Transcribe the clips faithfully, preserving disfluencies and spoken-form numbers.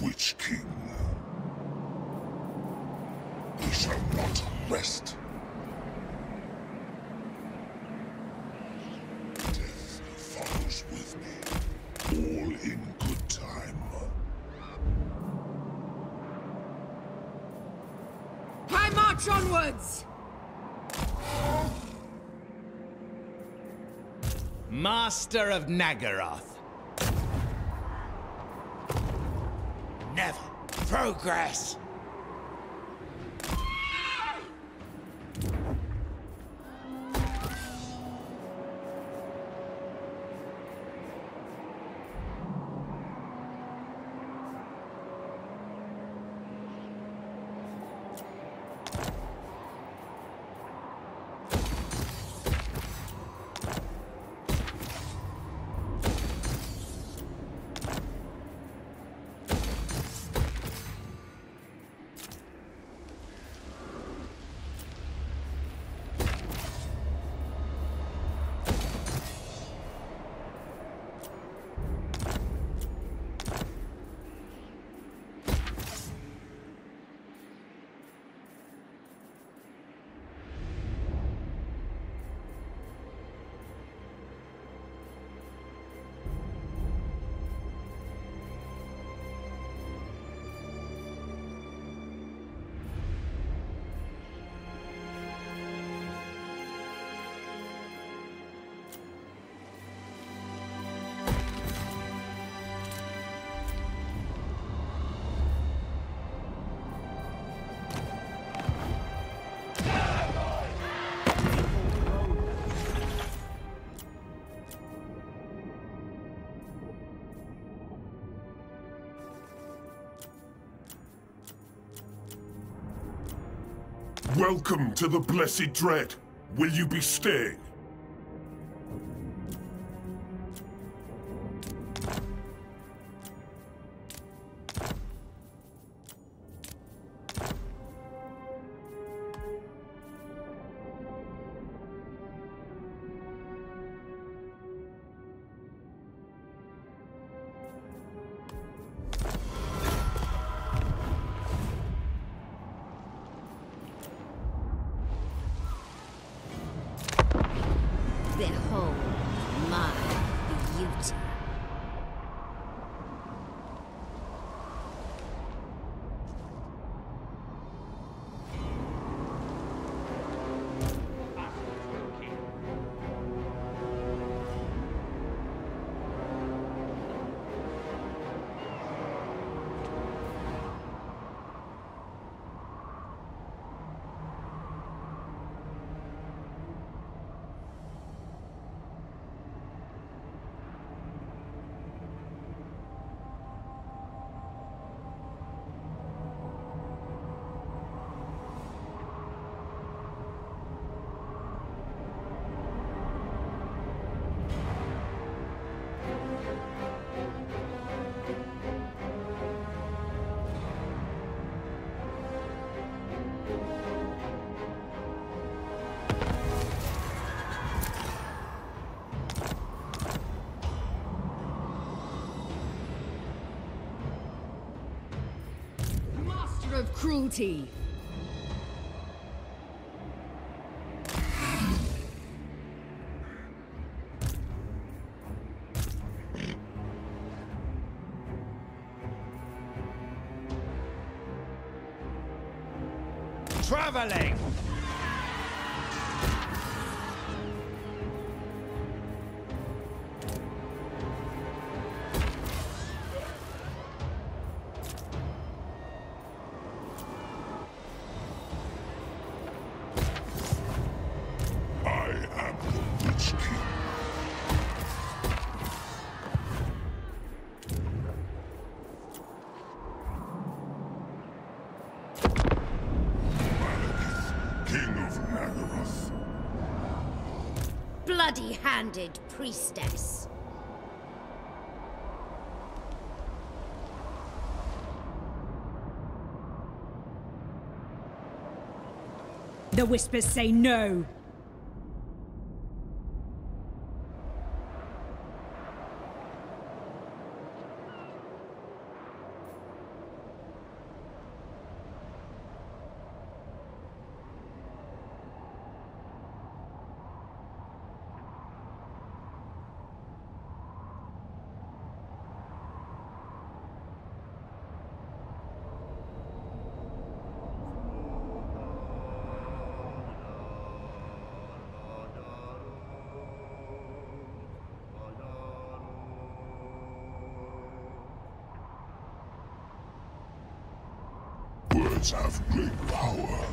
Witch King. We shall not rest. Death follows with me, all in good time. I march onwards! Master of Nagaroth. Never progress. Welcome to the Blessed Dread. Will you be staying? Behold my beauty. Of cruelty. Traveling. Bloody-handed priestess. The whispers say no. Lords have great power.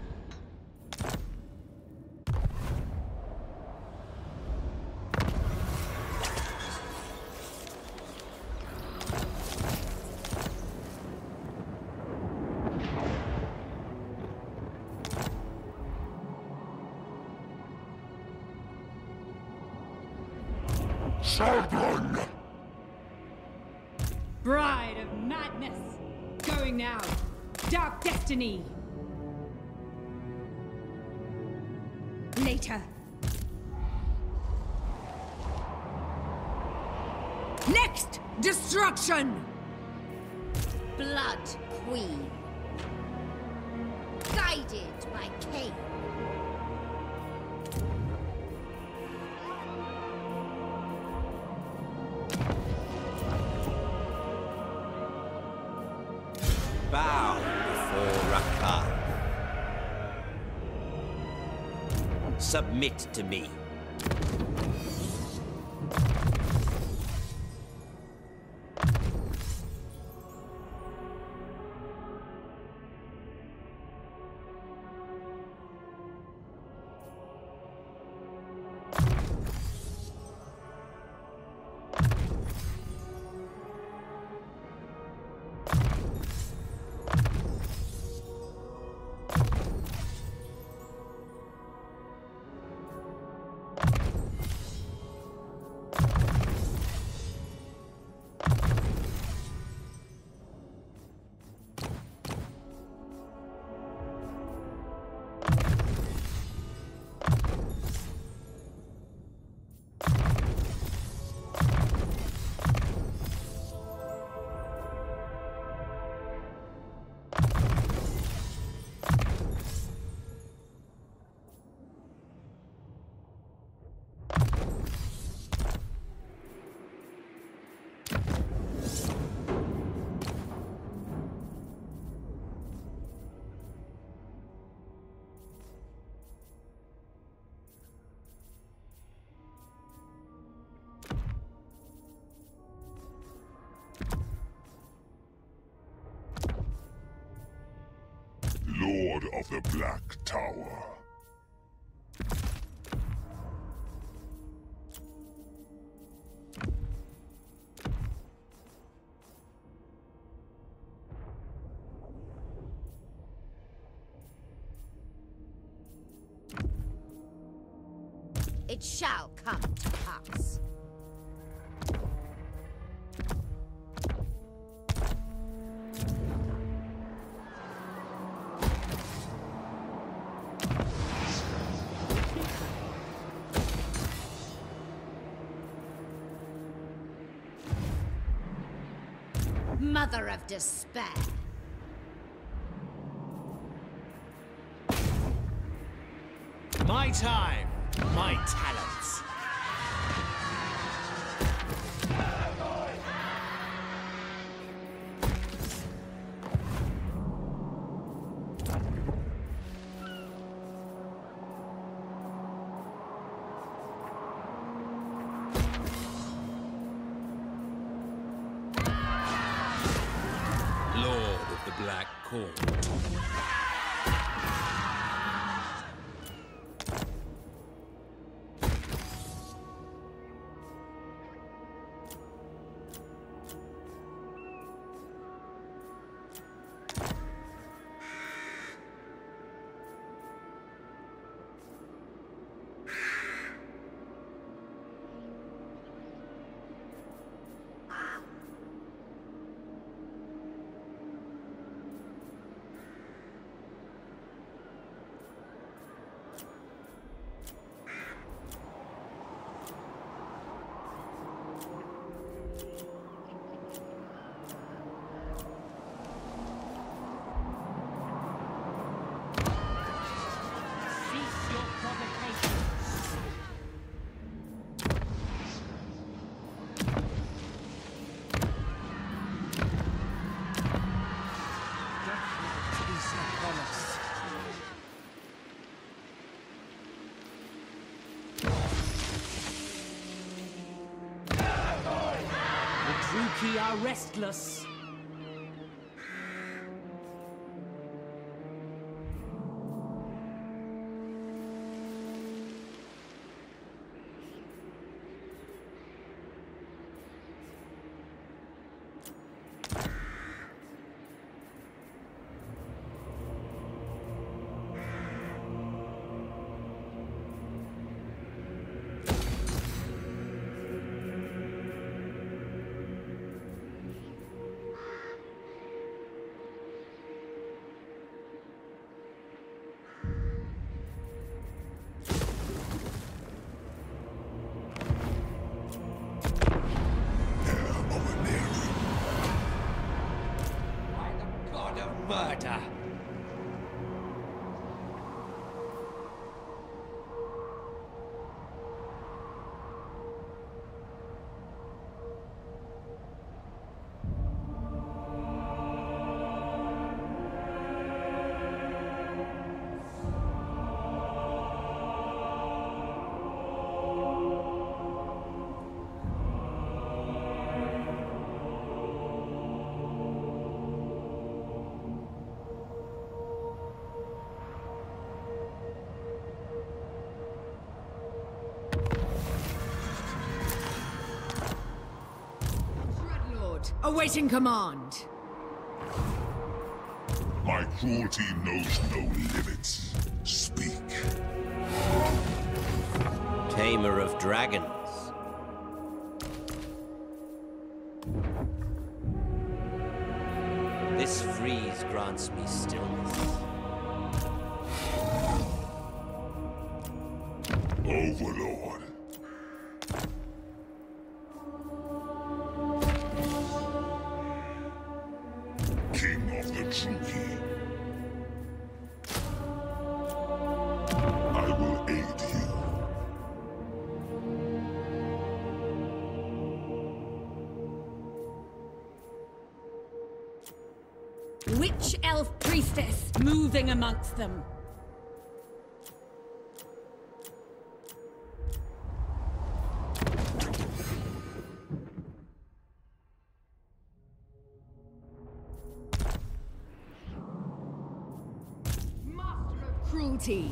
Someone! Bride of madness! Going now! Dark destiny! Later! Next! Destruction! Blood Queen. Guided by Cain. Bow before Rakar. Submit to me. Lord of the Black Tower. It shall come to pass. Mother of despair. My time, my talents. Lord of the Black Court. Druki are restless. Murder. Awaiting command. My cruelty knows no limits. Speak. Tamer of dragons. This freeze grants me stillness. Overlord. King of the Truki. I will aid you. Witch elf priestess moving amongst them. Master of cruelty.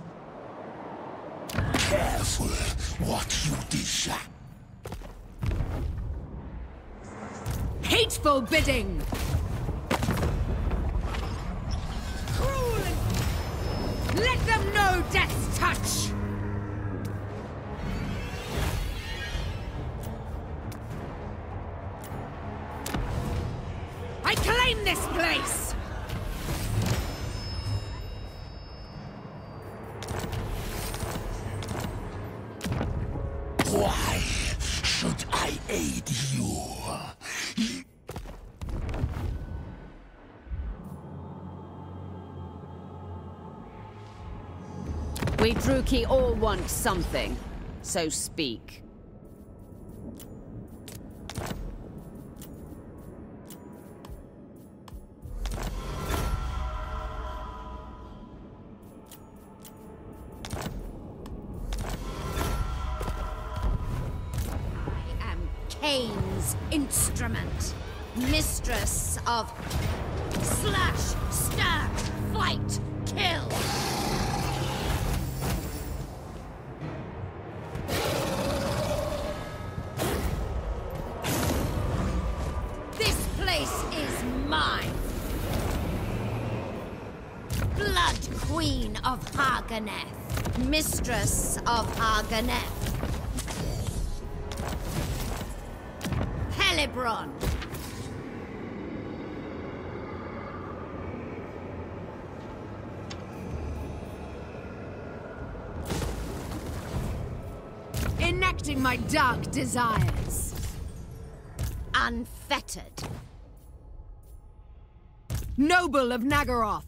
Careful what you desire. Hateful bidding. Cruel and... Let them know death's touch. I claim this place. Why should I aid you? We Druki all want something, so speak. I am Cain's instrument. Mistress of slash, stab, fight, kill. This place is mine. Blood Queen of Harganeth. Mistress of Harganeth. Helibron. Enacting my dark desires. Unfettered. Noble of Nagaroth.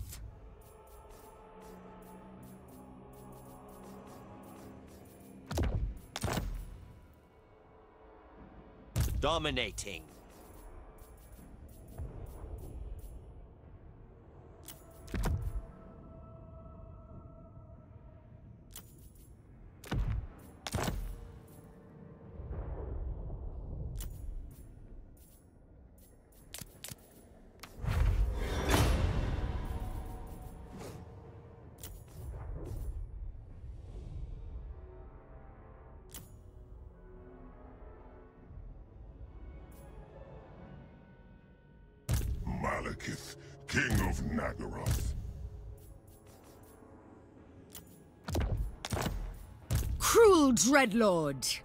Dominating. Malekith, King of Nagaroth. Cruel Dreadlord.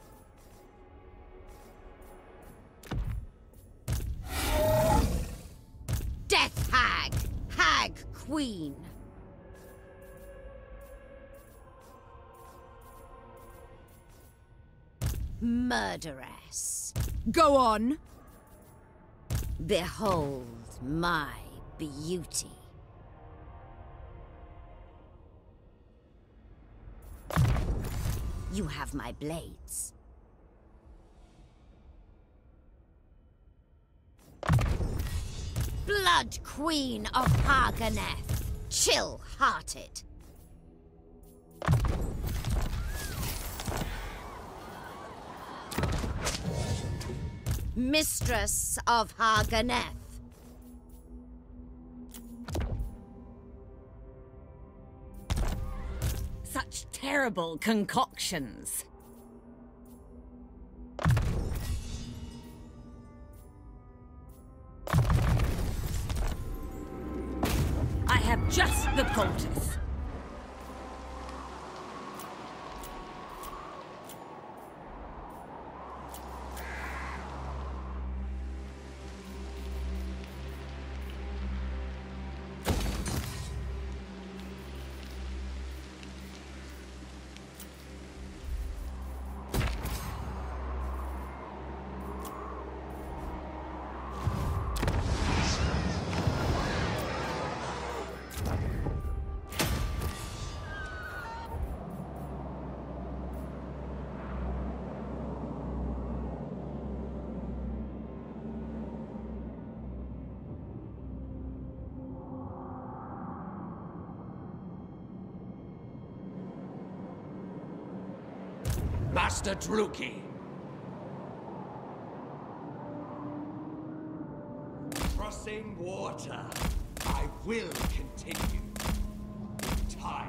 Death Hag. Hag Queen. Murderess. Go on. Behold my beauty. You have my blades. Blood Queen of Haganeth. Chill-hearted. Mistress of Haganeth. Such terrible concoctions. I have just the poultice. Master Druki! Crossing water. I will continue. In time.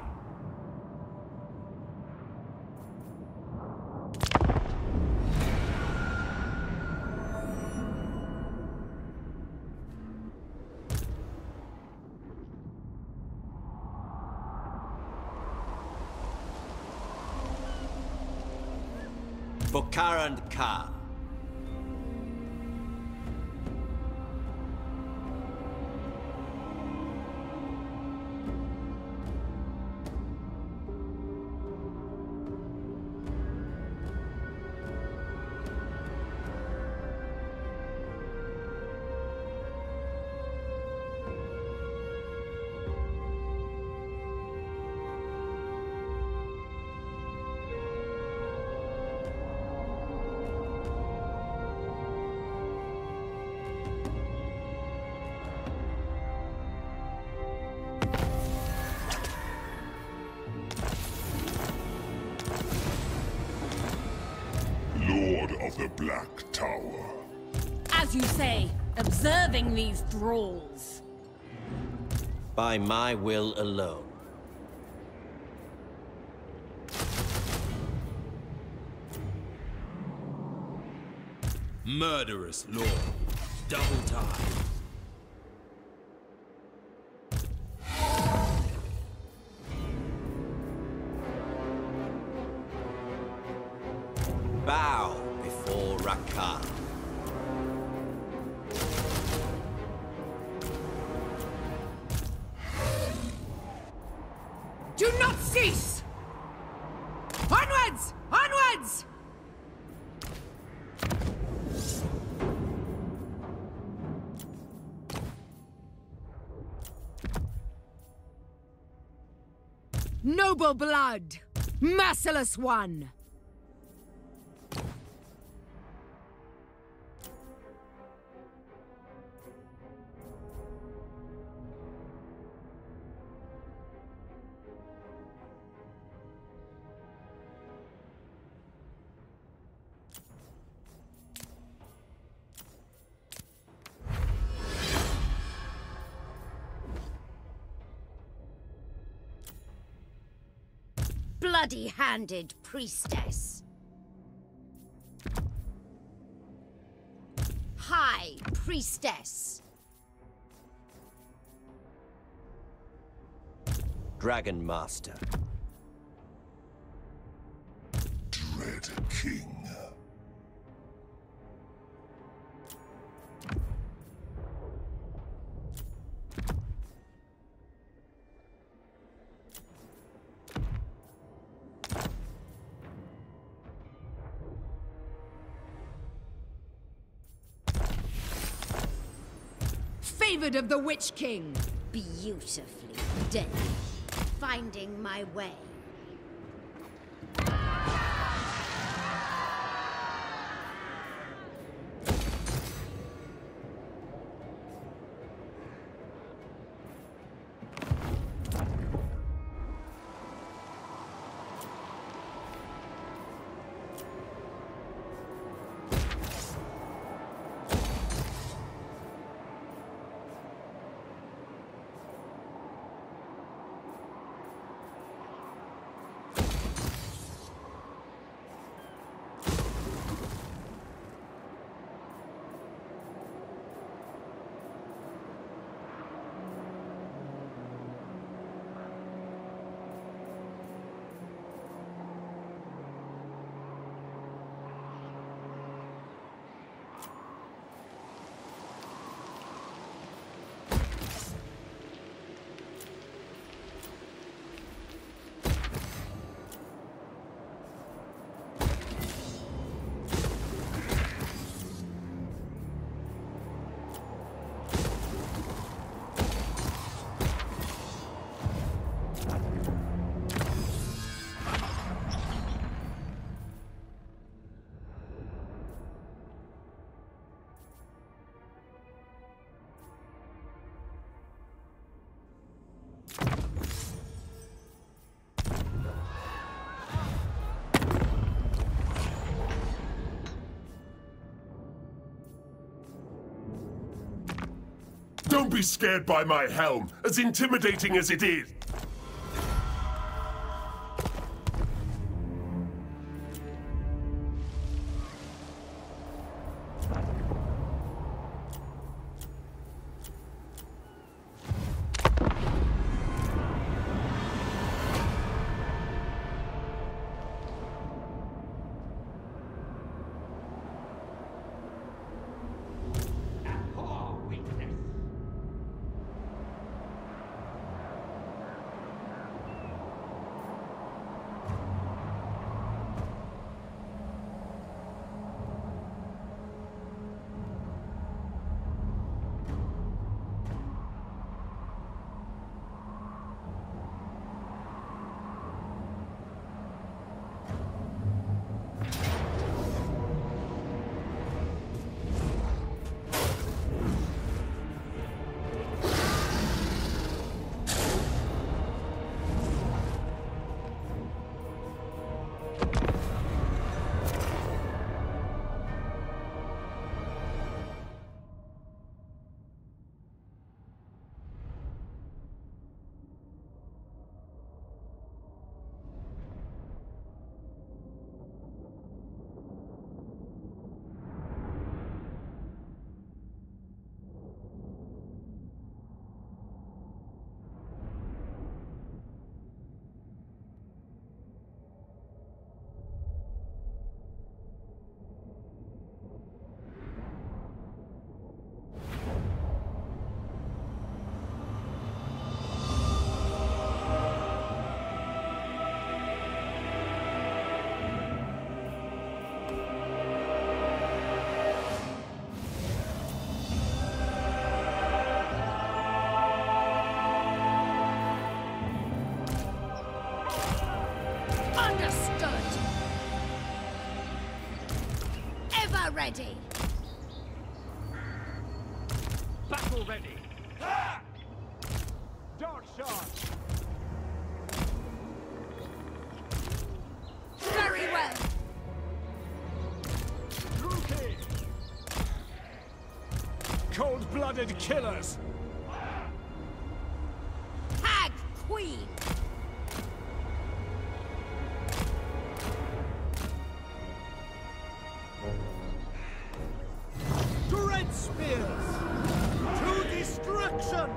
Bokar and Ka. Of the Black Tower. As you say, observing these thralls. By my will alone. Murderous lord. Double time. Bow before Rakar. Do not cease! Onwards! Onwards! Noble blood! Merciless one! Bloody-handed priestess. High priestess. Dragon Master. Dread King. Favored of the Witch King. Beautifully dead. Finding my way. Don't be scared by my helm, as intimidating as it is. Ready. Battle ready. Ah! Dark shot. Very well. Rookie. Cold-blooded killers. Hag Queen. Spears! To destruction!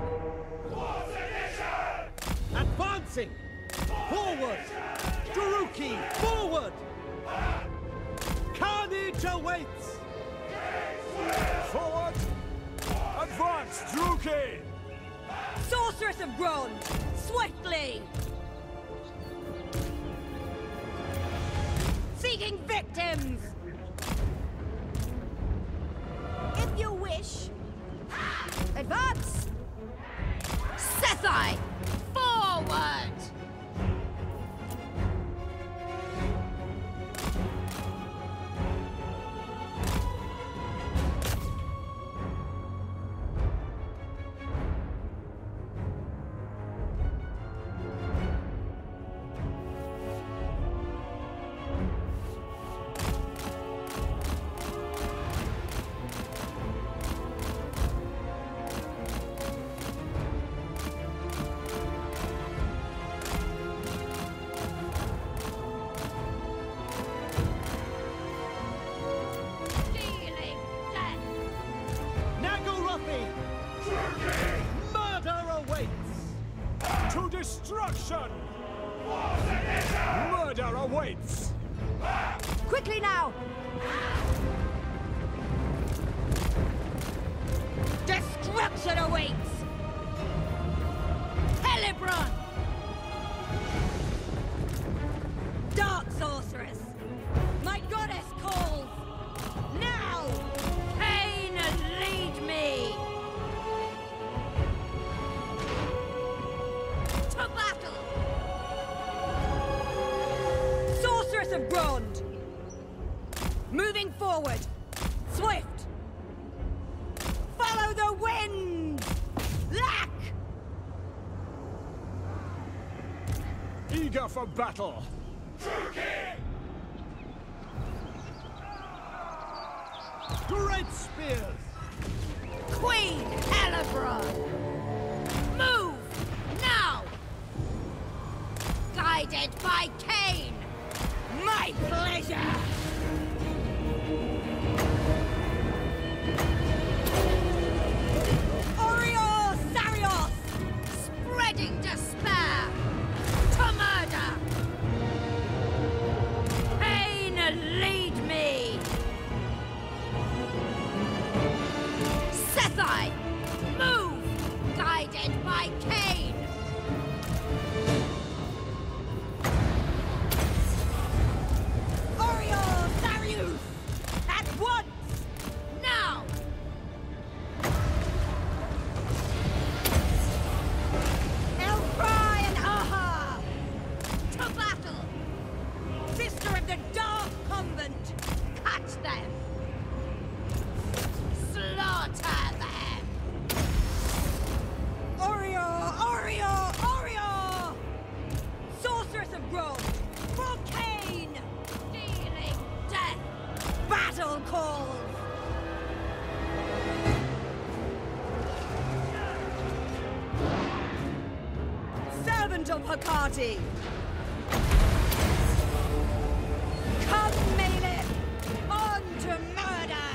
Advancing! Forward! Daruki, forward! Carnage awaits! Forward! Advance, Daruki! Sorceress of Bronze! Swiftly! Seeking victims! If you wish. Advance! Sethai! Forward! Destruction! Murder awaits! Quickly now! Destruction awaits! Helibron! Dark sorceress! My goddess calls! Now! Cain, lead me! To battle! Sorceress of Bronze! Moving forward! Swift! Follow the wind! Lack! Eager for battle! Great spears! Queen Helebron! Move! Now! Guided by Cain! My pleasure! Oriol Sarios! Spreading despair! To murder! Cain, lead me! Sethai! Move! Guided by Cain! Oriol Sarius! At once! Now! Elfry and Aha! To battle! Sister of the Dark Convent! Catch them! Slaughter them! Oreo! Oreo! Oreo! Sorceress of growth! For Cain! Dealing death! Battle calls! Servant of Hecate! Come, Malekith! On to murder!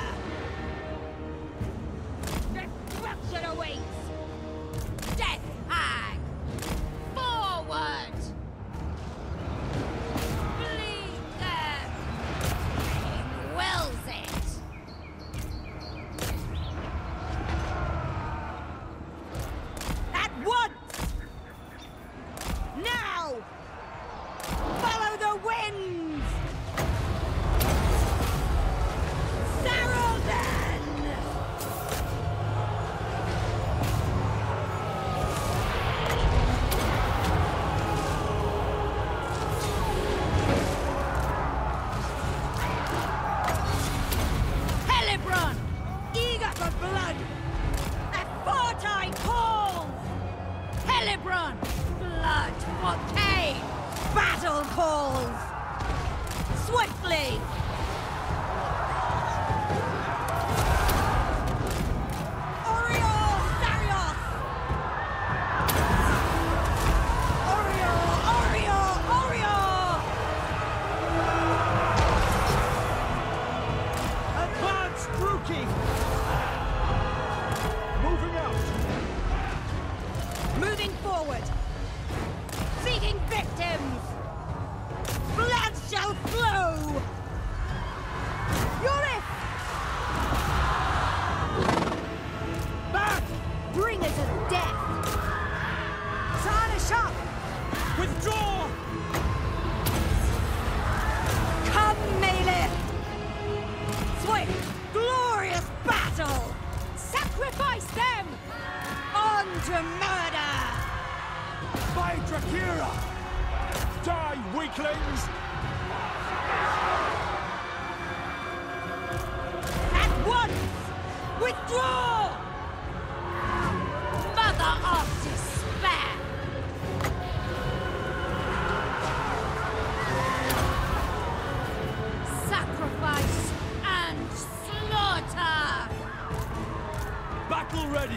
Destruction awaits! Death hag! Forward! Bleed them! King wills it! At once! Now! Follow the winds! Saraldan! Helebron! Eager for blood! Afortai calls! Helebron! Blood for Cain! Battle calls! Swiftly! Oriol Sarios! Oriol! Oriol! Oriol! Advance, Druki! Moving out! Moving forward! Seeking victims! Blood shall flow! Yorif! Back! Bringers of death! Tarnish up! Withdraw! Come, Malekith! Swift, glorious battle! Sacrifice them! On to murder! By Drakira! Die, weaklings! At once! Withdraw! Mother of despair! Sacrifice and slaughter! Battle ready!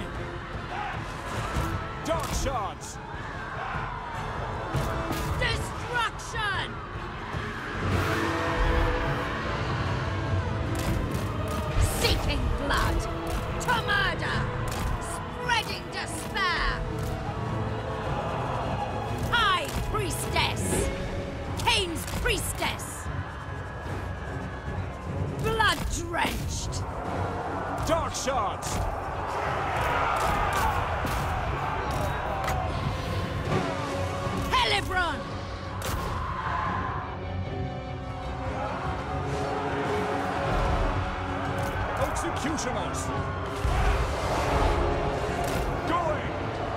Dark shards! Destruction! Seeking blood! To murder! Spreading despair! High Priestess! Cain's Priestess! Blood-drenched! Dark shards! Helebron! Executioners! Going!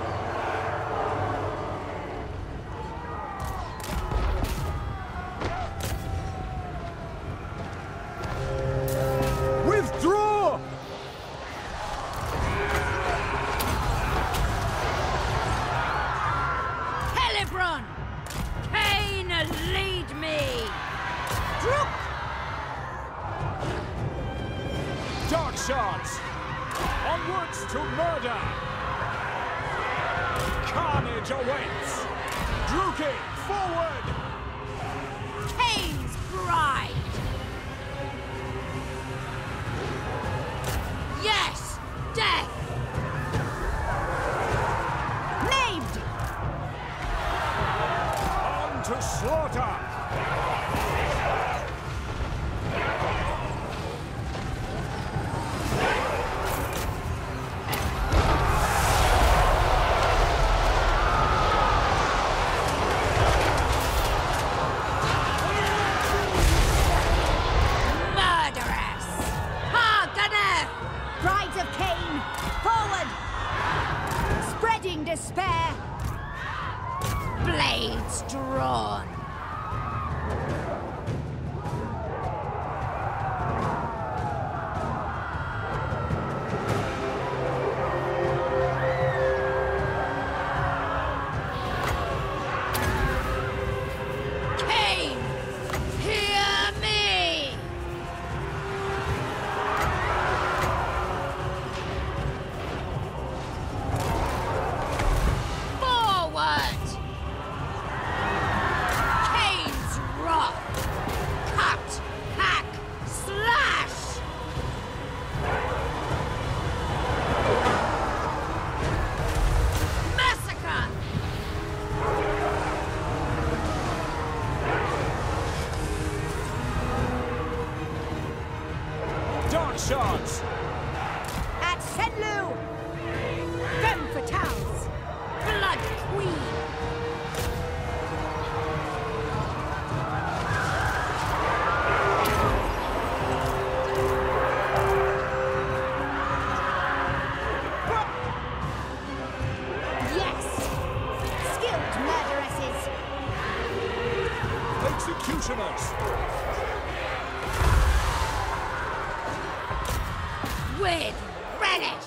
Withdraw! Helebron! Cain, lead me! Druk! Dark shards! Onwards to murder! Carnage awaits! Druki, forward! Cain's bride! Yes! Death! Named! On to slaughter! Murderous! Hardeneth! Brides of Cain, forward! Spreading despair! Blades drawn! Cain, hear me! Forward! Cain's wrath! Cut! Hack! Slash! Massacre! Dark shards! At Senlu! Femme fatales! Blood queen! Yes! Skilled murderesses! Executioners! With relish!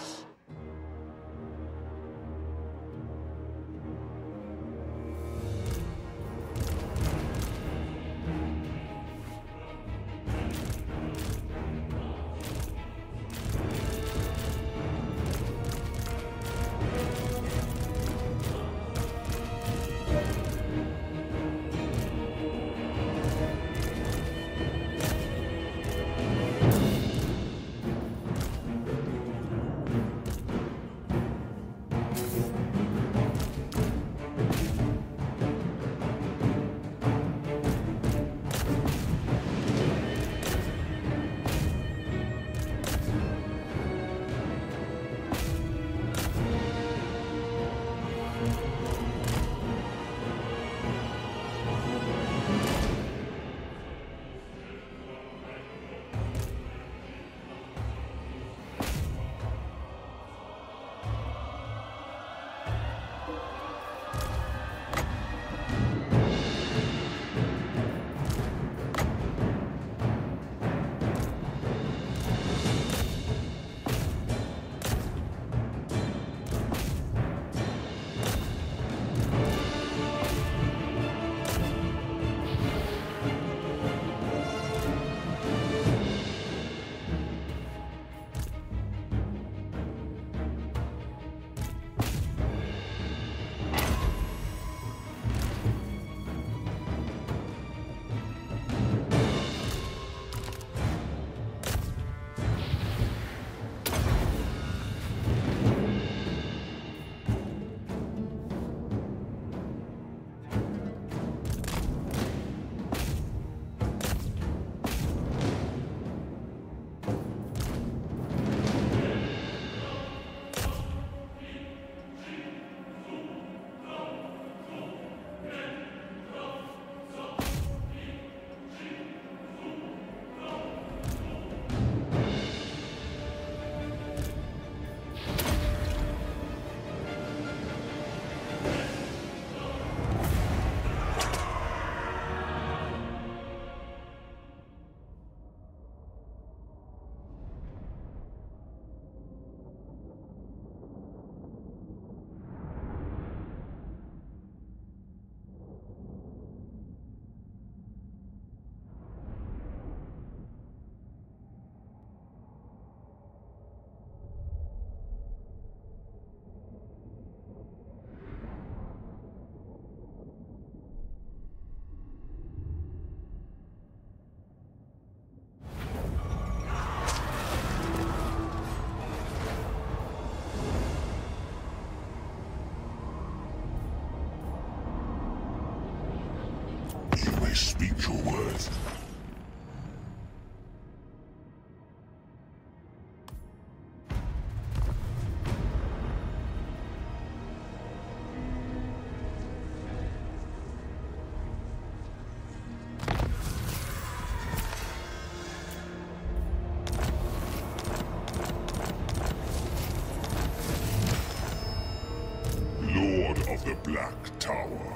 the Black Tower.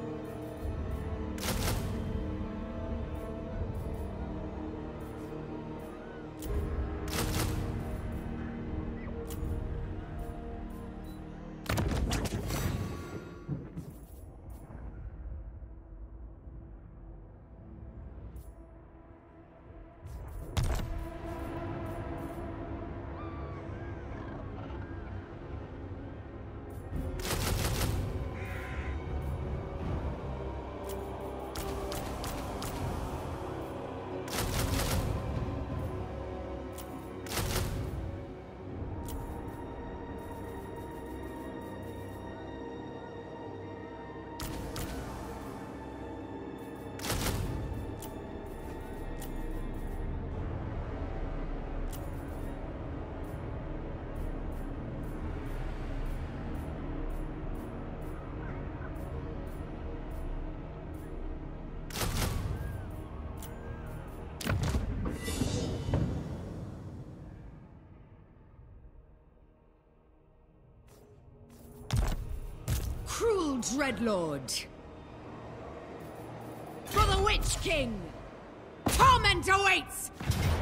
Cruel Dreadlord! For the Witch King! Torment awaits!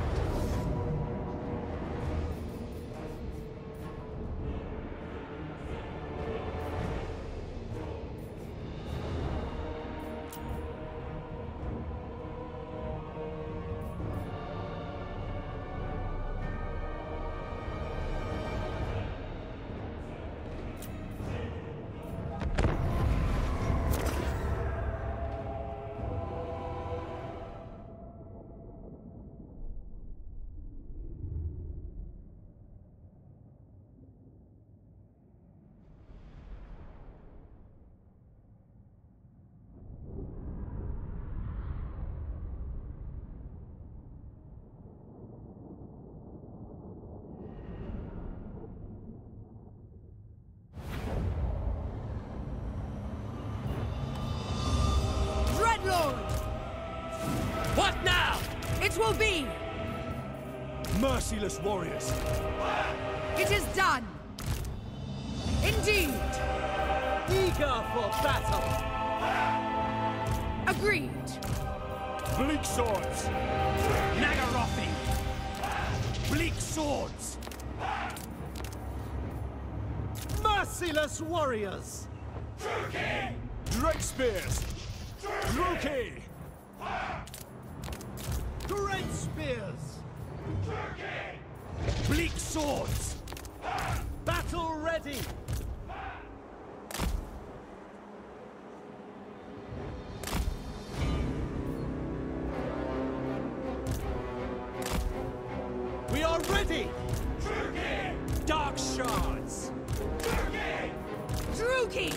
What now? It will be! Merciless warriors. It is done! Indeed! Eager for battle. Agreed! Bleak swords. Nagarothi. Bleak swords. Merciless warriors. Dread spears. Druki. Great spears. Bleak swords. Battle ready. We are ready. Dark shards. Druki!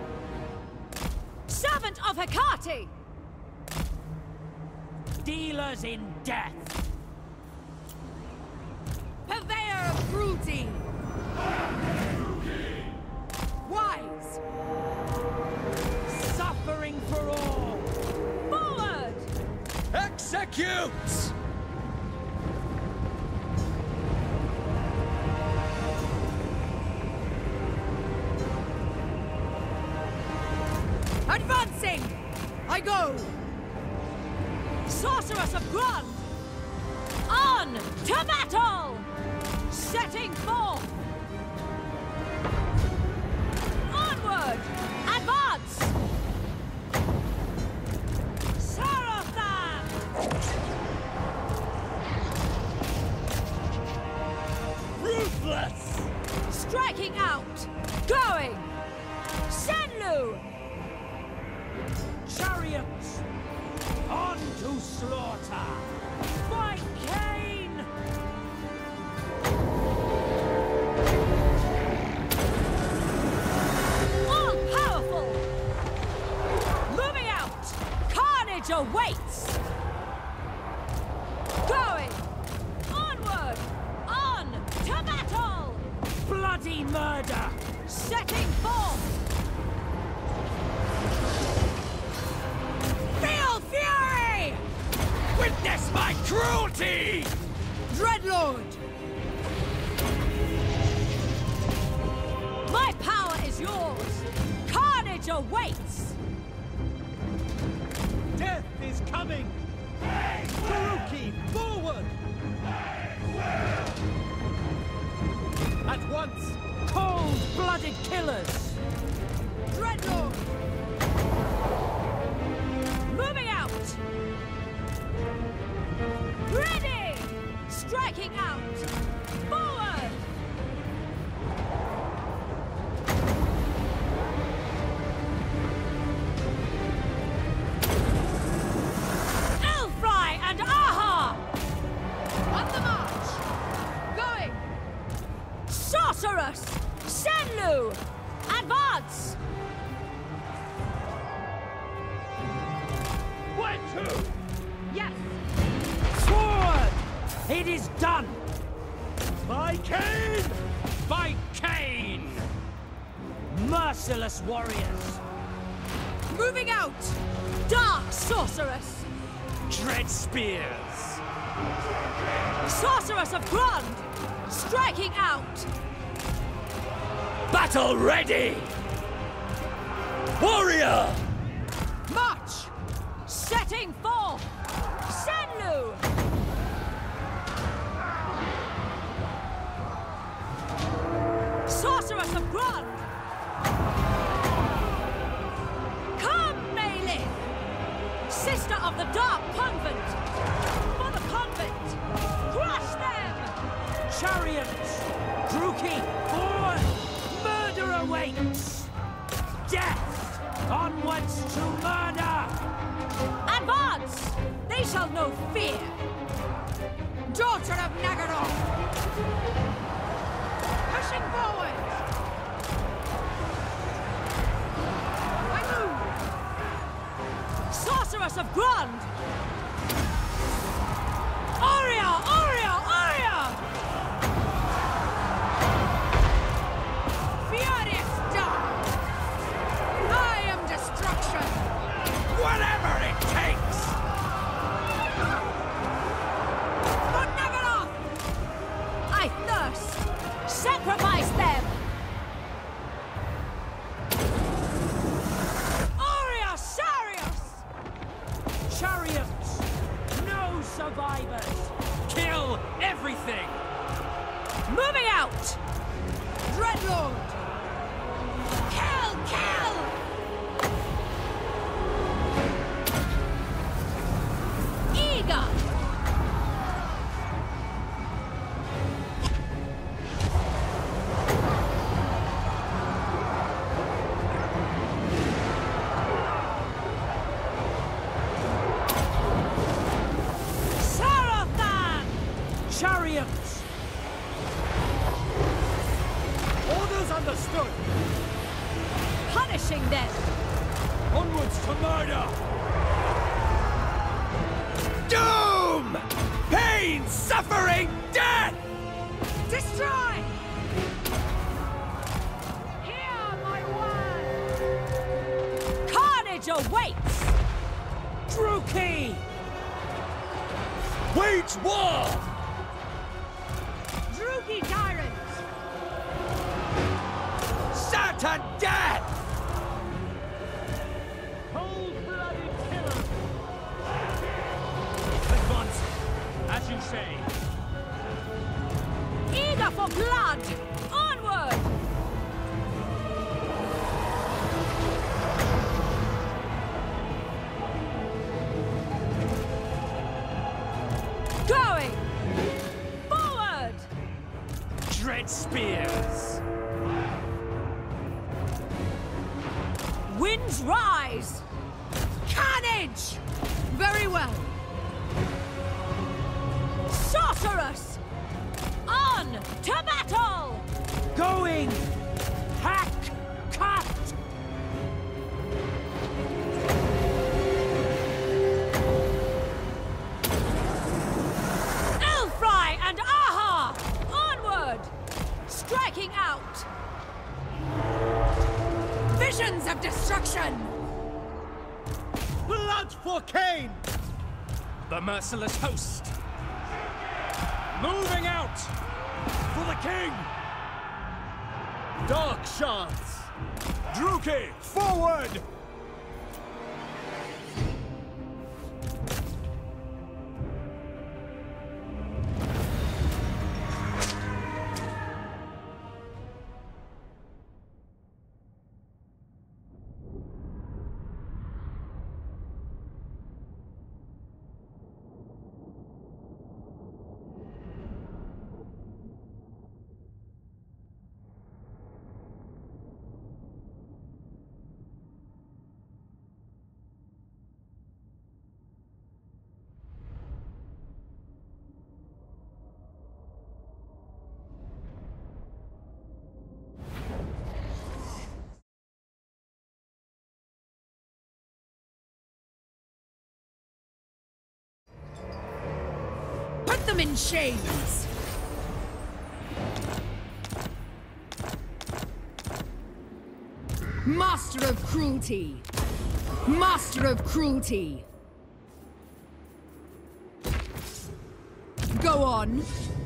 Servant of Hecate! Dealers in death. Purveyor of cruelty! Wise! Suffering for all. Forward! Execute! Advancing! I go! Sorceress of Grund! On to battle! Setting forth! Onward! Advance! Sarathan! Ruthless. Striking out! Going! Senlu! Chariots. On to slaughter. By Cain. All powerful! Moving out! Carnage awaits! Going! Onward! On to battle! Bloody murder. Setting forth! Feel fury! Witness my cruelty. Dreadlord! My power is yours! Carnage awaits! Death is coming! Haruki, forward! At once! Cold-blooded killers! Dreadlord! Moving out! Ready! Striking out! Forward! Elfry and Aha! On the march! Going! Sorceress! Senlu! Advance! Where to? Yes! Forward! It is done! By Cain! By Cain! Merciless warriors! Moving out! Dark Sorceress! Dread spears! Sorceress of Grund! Striking out! Battle ready! Warrior! March! Setting forth! Senlu! Sorceress of Grund! Come, Malekith! Sister of the Dark Convent! For the Convent! Crush them! Chariots! Druki, forward! Murder awaits! Death! Onwards to murder! Advance! They shall know fear! Daughter of Nagaroth! Pushing forward! I move! Sorceress of Grund! Aria! Aria! Aria! Furious Dawn! I am destruction! Whatever it takes! For Nagaroth! I thirst! Sacrifice them! Aria Sarius! Chariots! No survivors! Kill everything! Moving out! Dreadlord! Kill! Kill! Eager! Sarathan! Chariots! Orders understood! Punishing them! Onwards to murder! Doom! Pain, suffering, death! Destroy! Hear my word! Carnage awaits! Druki! Wage war! Druki tyrant! Certain death! Cold-blooded killer! Advance, as you say. Eager for blood! Onward! Going! Forward! Dread spears! Winds rise! Carnage! Very well. Sorceress! On to battle! Going! Hack! Cut! Elfry and Aha! Onward! Striking out! Visions of destruction! Blood for Cain! The merciless host! Moving out! For the king! Dark shards! Druki, forward! Put them in chains! Master of cruelty! Master of cruelty! Go on!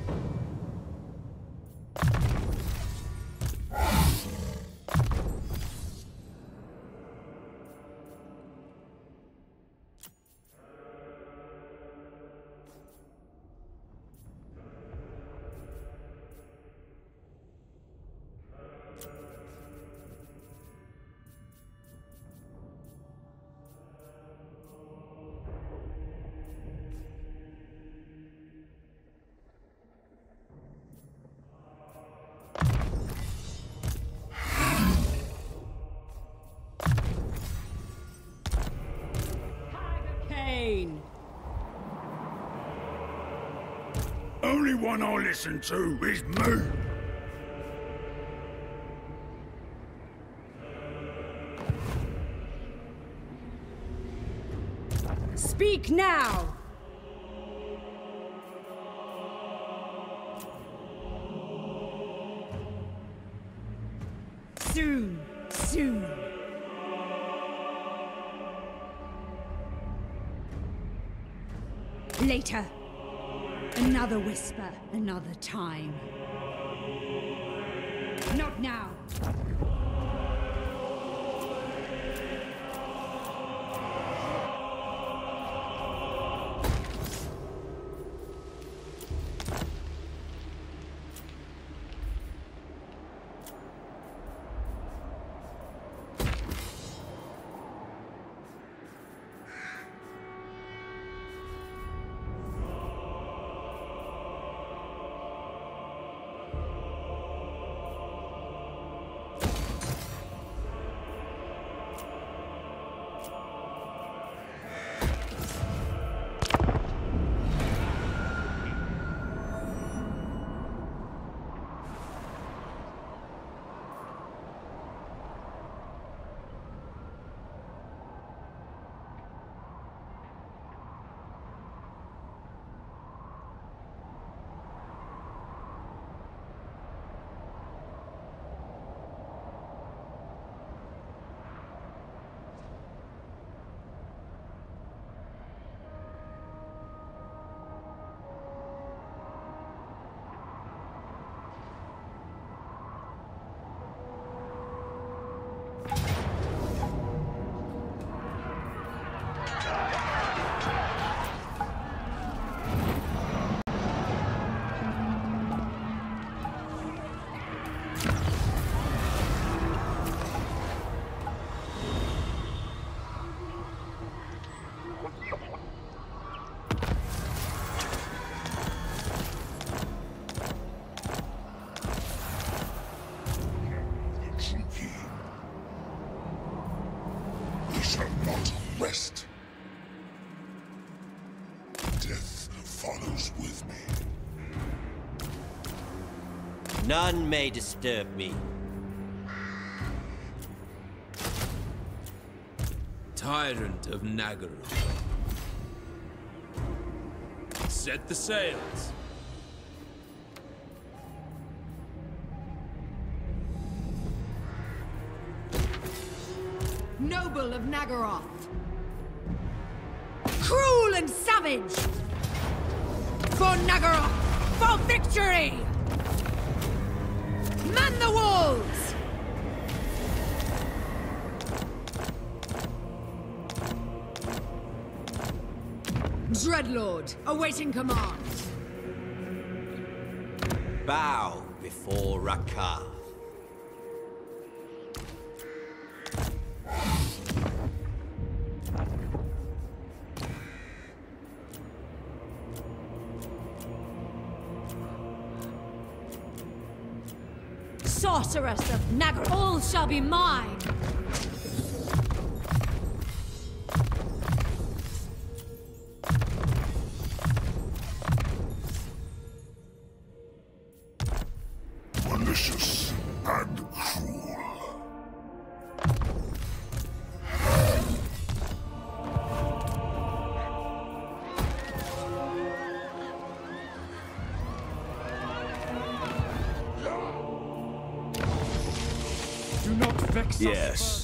Only one I listen to is me. Speak now! Soon, soon. Later. Another whisper, another time. Not now. Rest. Death follows with me. None may disturb me. Tyrant of Nagaroth. Set the sails. Noble of Nagaroth. Cruel and savage! For Nagaroth! For victory! Man the walls! Dreadlord, awaiting command. Bow before Rakar. Sorceress of Nagara, all shall be mine! Malicious and cruel. Do not vex us. Yes.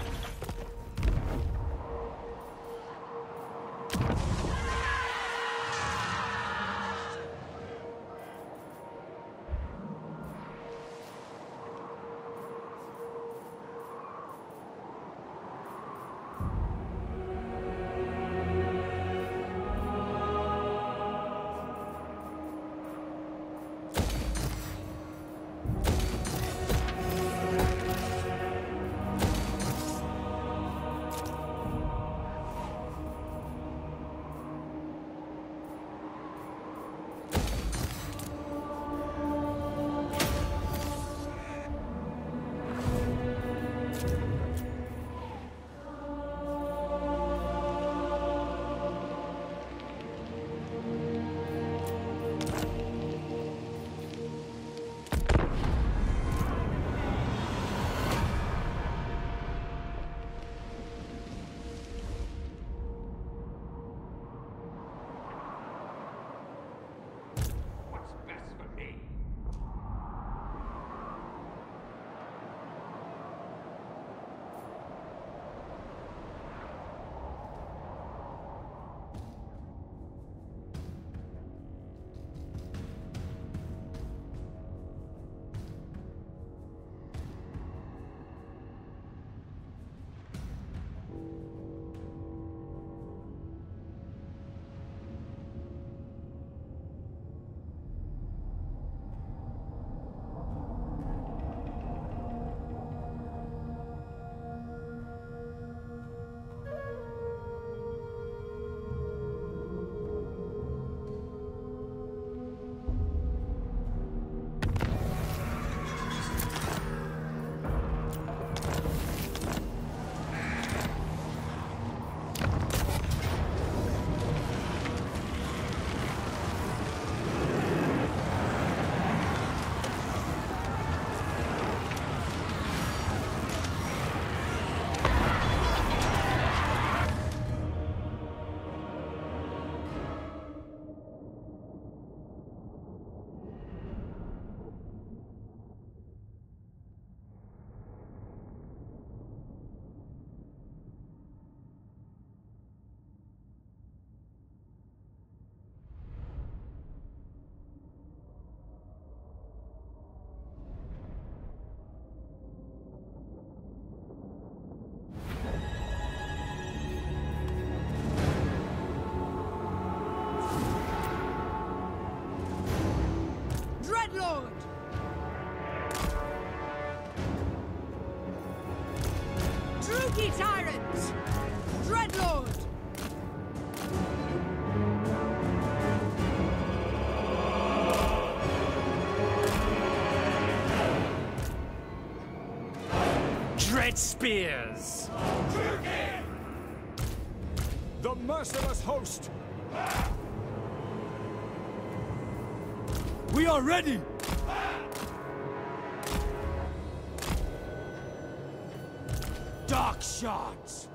Dreadlord! Druki tyrant! Dreadlord! Dread spears! The merciless host! We are ready! Dark shards!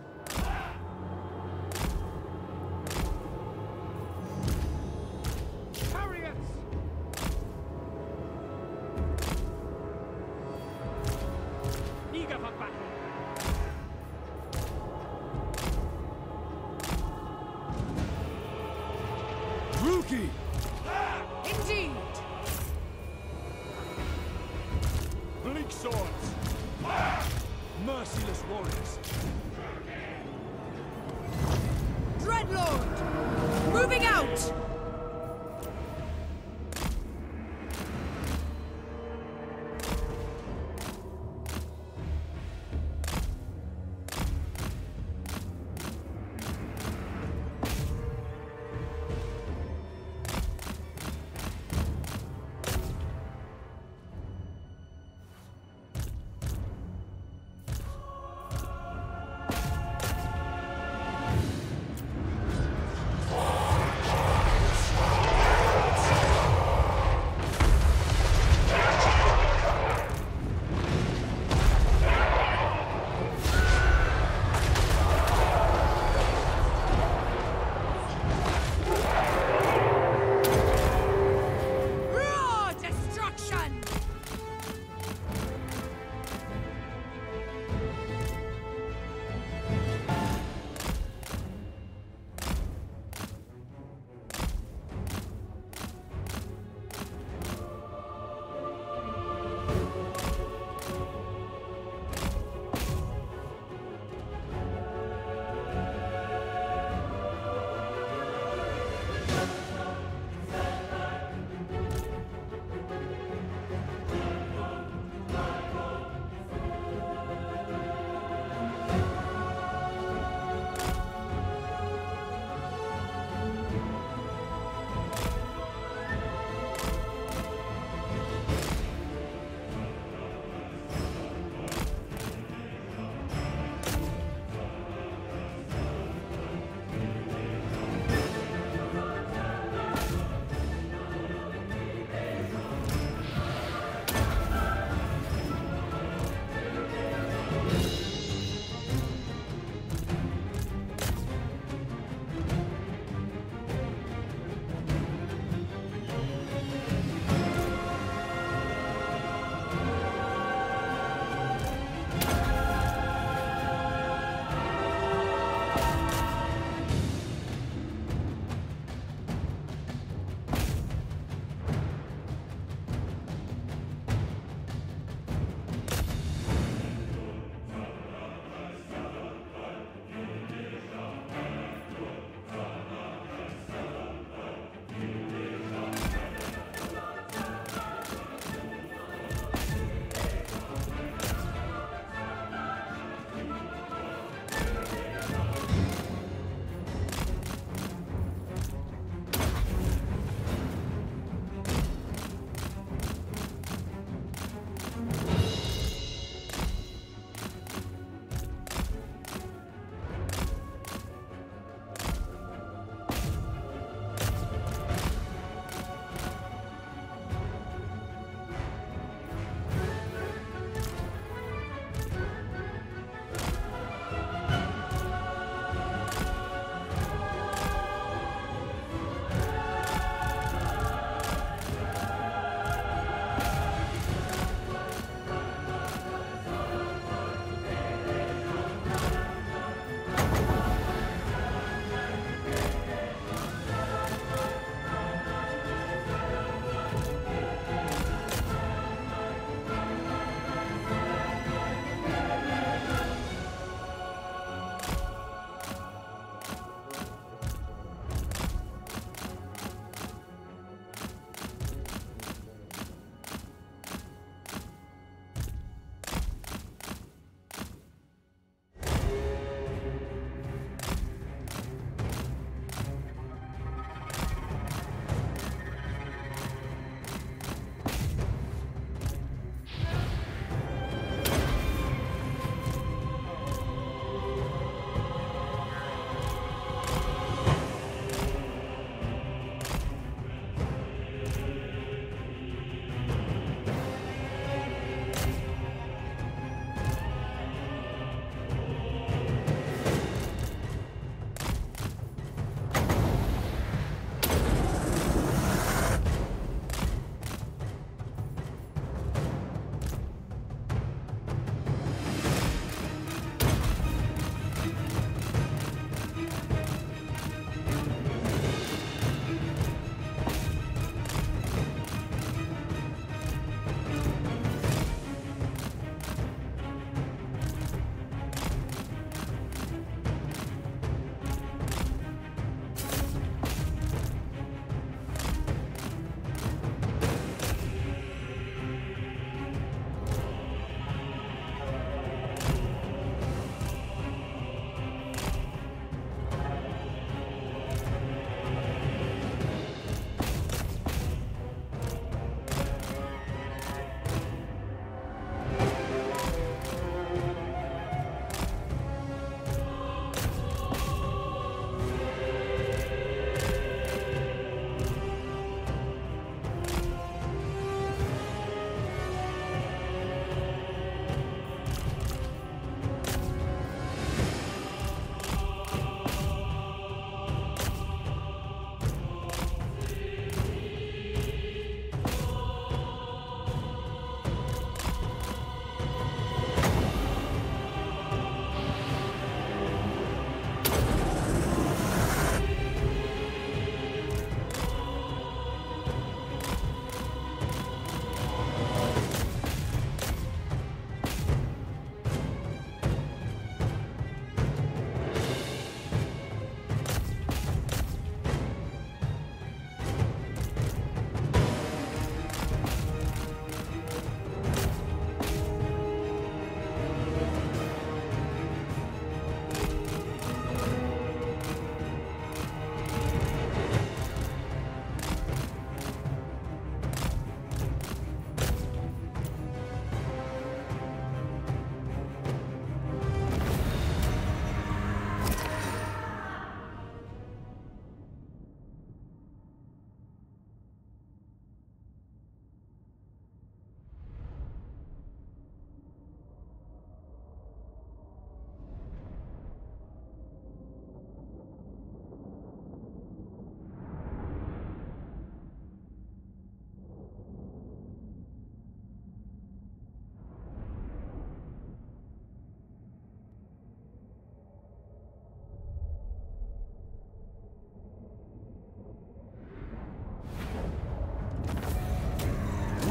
Chariots! Eager for battle! Rookie! Indeed! Bleak swords! Merciless warriors! Dreadlord! Moving out!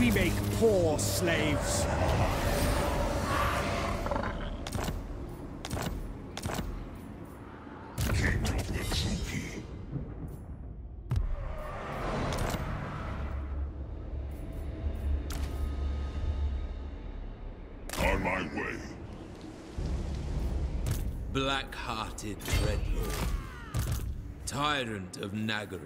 We make poor slaves. King of the Druki. On my way. Black-hearted Dreadlord, tyrant of Nagaroth.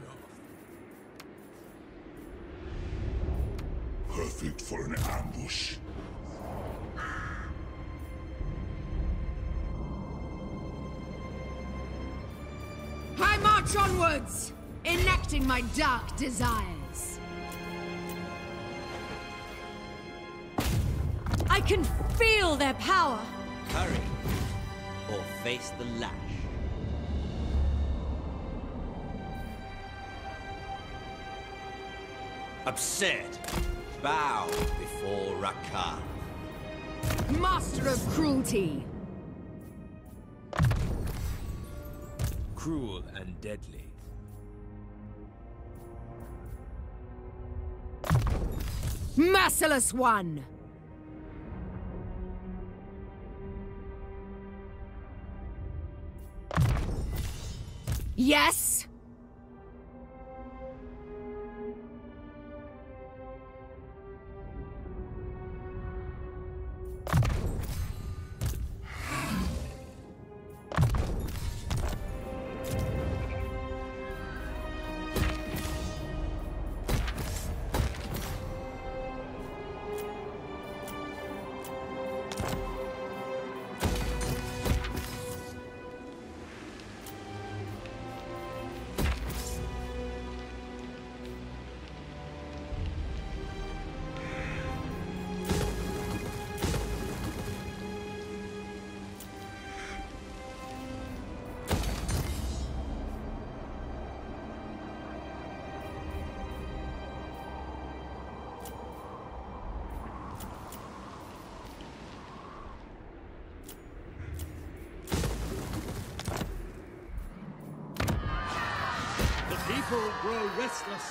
Perfect for an ambush. I march onwards, enacting my dark desires. I can feel their power. Hurry, or face the lash. Absurd. Bow before Rakar. Master of cruelty. Cruel and deadly. Merciless one. Yes. People grow restless.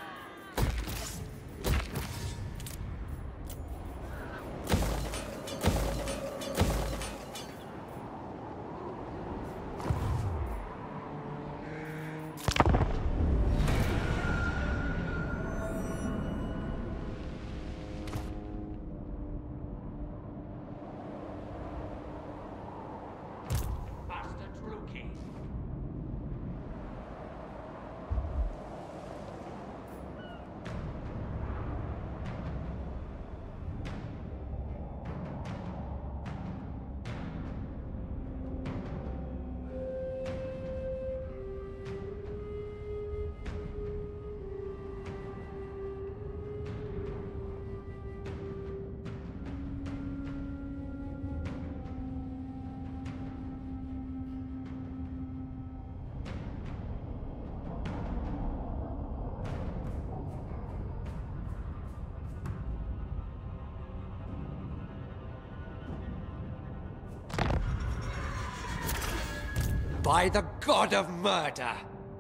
By the god of murder!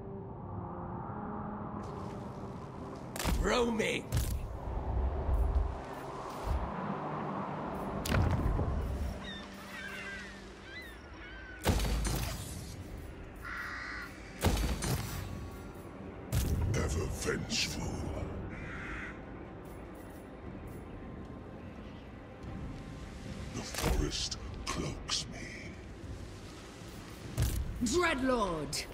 Roaming! Ever vengeful. The forest cloaks me. Dreadlord.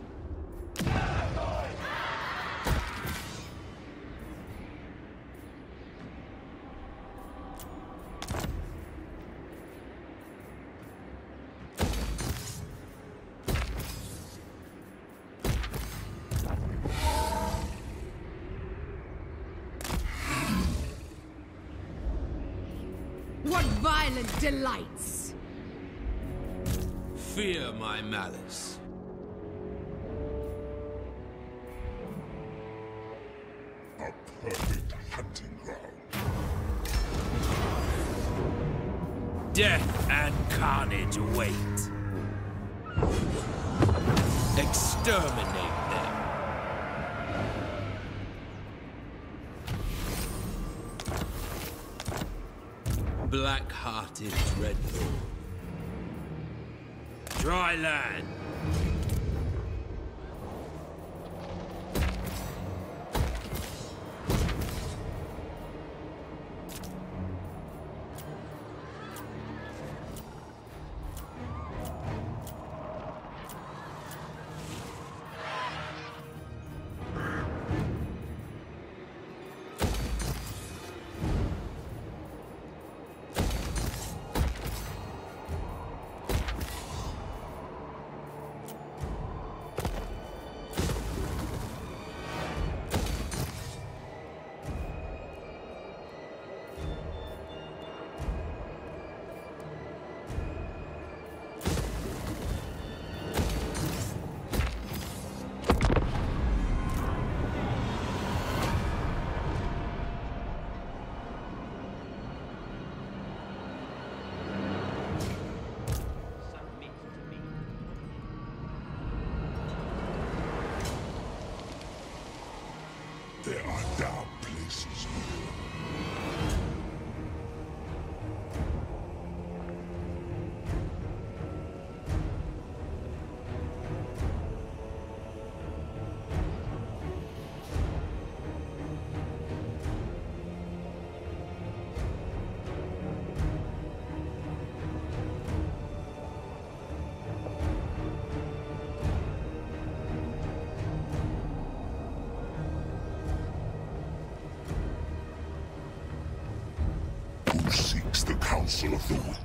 What violent delights! Fear my malice. A perfect hunting ground. Death and carnage wait. Exterminate them. black-hearted dreadlord. Dry land. There are dark places here. Who seeks the counsel of the wind?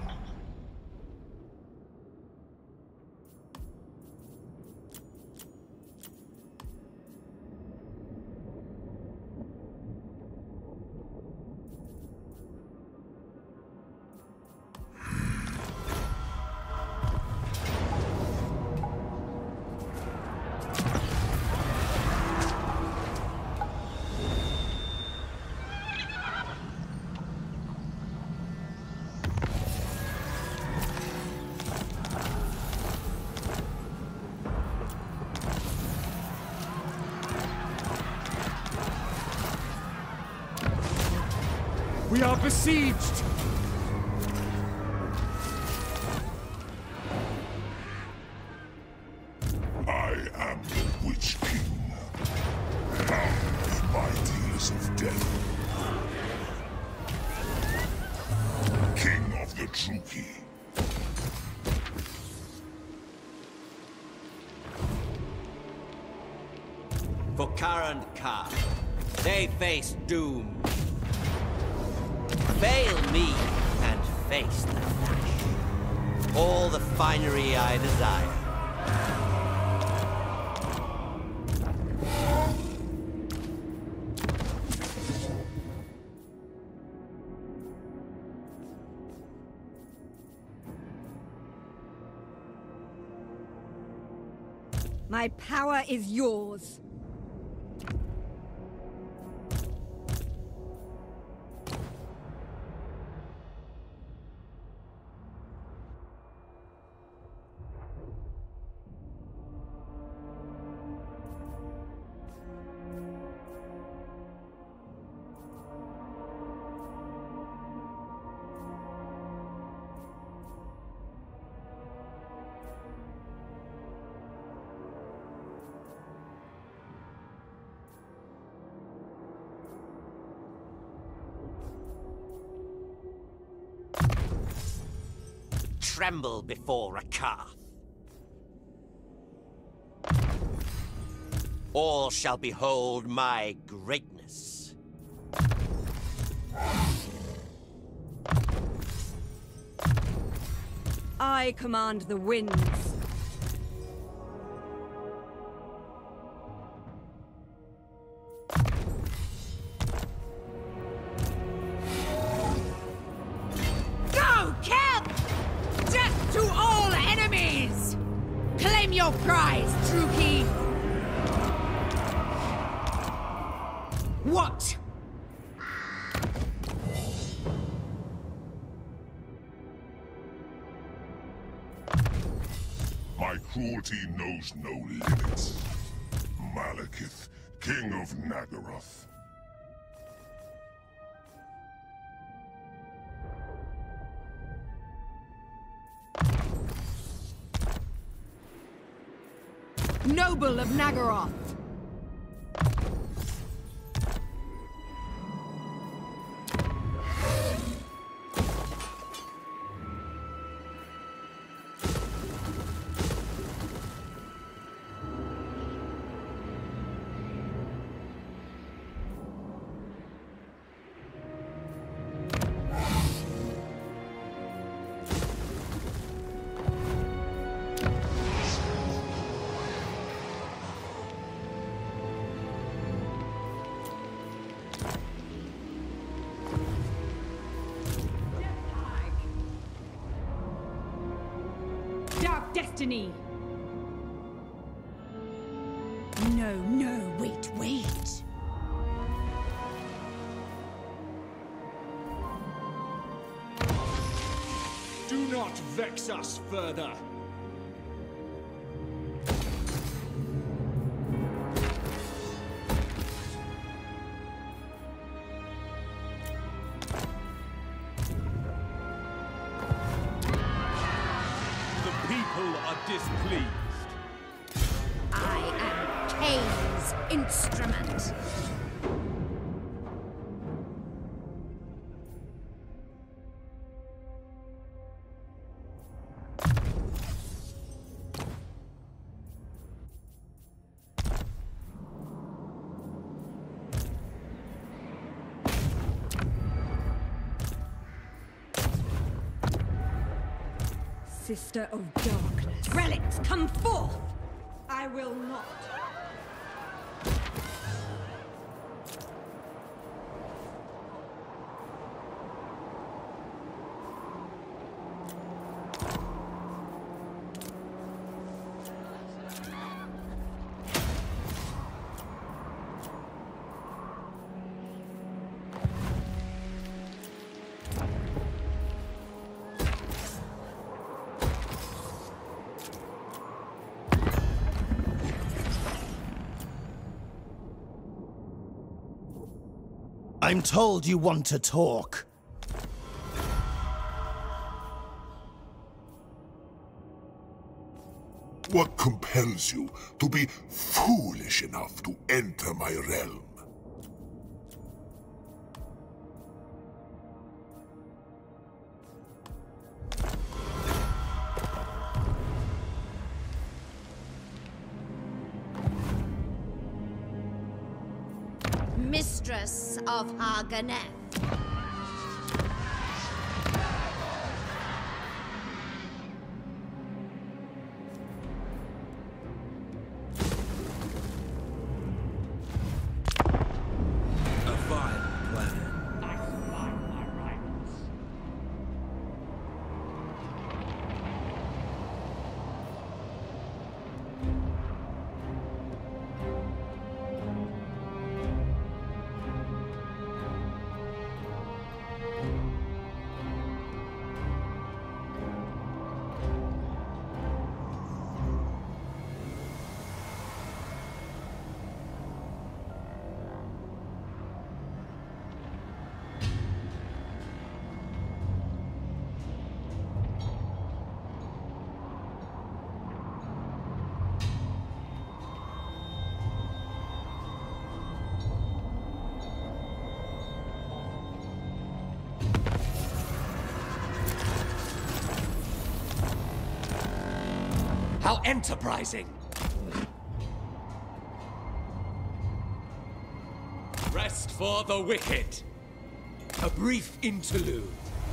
We are besieged! I am the Witch King, bound by deals of death. King of the Druki. For Karan Khan, they face doom. Fail me and face the flash. All the finery I desire. My power is yours. Tremble before Rakar. All shall behold my greatness. I command the winds. Go, kill! Death to all enemies! Claim your prize, Druki! What? My cruelty knows no limits. Malekith, King of Nagaroth. Noble of Nagaroth. Dark destiny. No, no, wait, wait. Do not vex us further. Displeased. I am Cain's instrument. Sister of darkness. Relics, come forth! I will not. I'm told you want to talk. What compels you to be foolish enough to enter my realm? Mistress of Harganeth. A fine plan. How enterprising! Rest for the wicked. A brief interlude.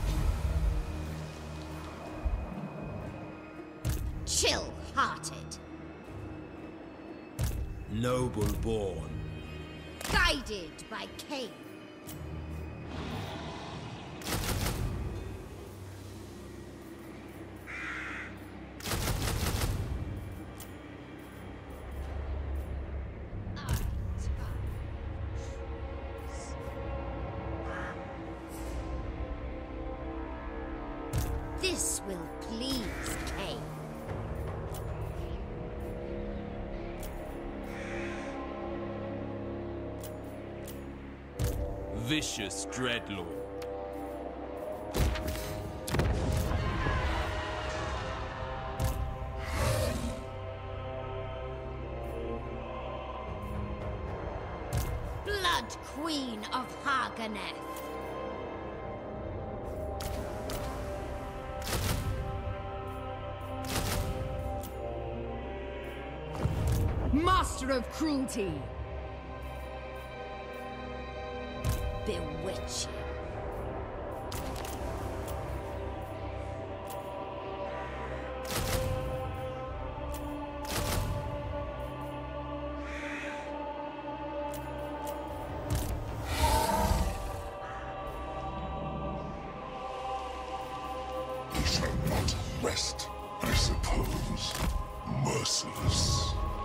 Chill-hearted. Noble born. Guided by Cain. This will please Cain. Vicious dreadlord. Ancient Queen of Haganeth. Master of cruelty. Bewitching. He shall not rest, I suppose. Merciless.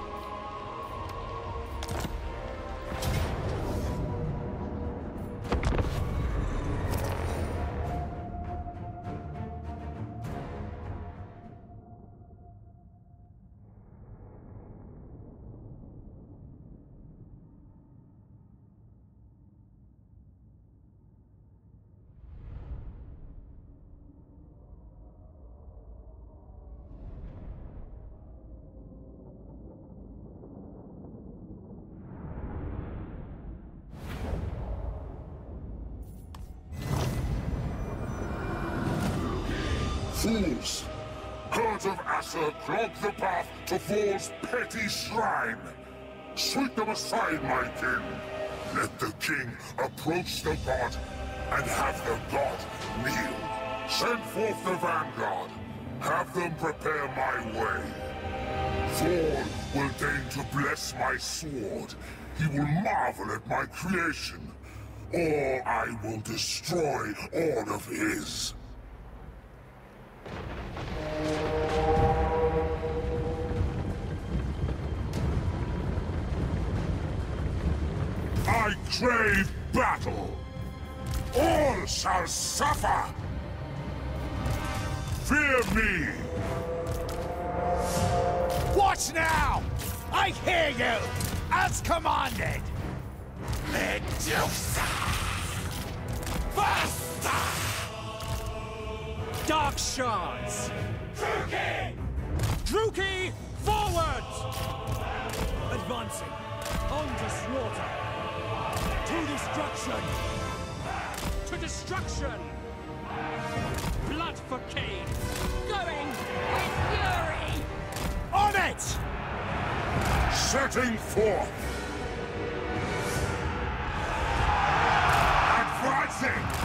Fools! Gods of Aser clog the path to Vor's petty shrine! Sweep them aside, my king! Let the king approach the god, and have the god kneel. Send forth the vanguard. Have them prepare my way. Vor will deign to bless my sword. He will marvel at my creation. Or I will destroy all of his. I crave battle! All shall suffer! Fear me! Watch now! I hear you! As commanded! Medusa! Faster! Dark shards! Druki! Druki, forward! Advancing. On to slaughter. To destruction! To destruction! Blood for Cain! Going with fury! On it! Setting forth! Advancing!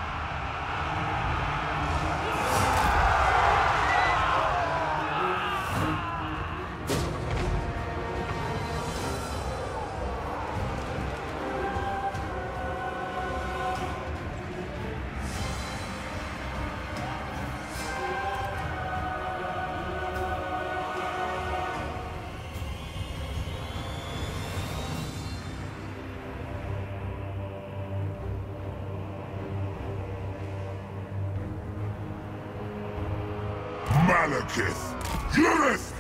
Malekith! Lilith!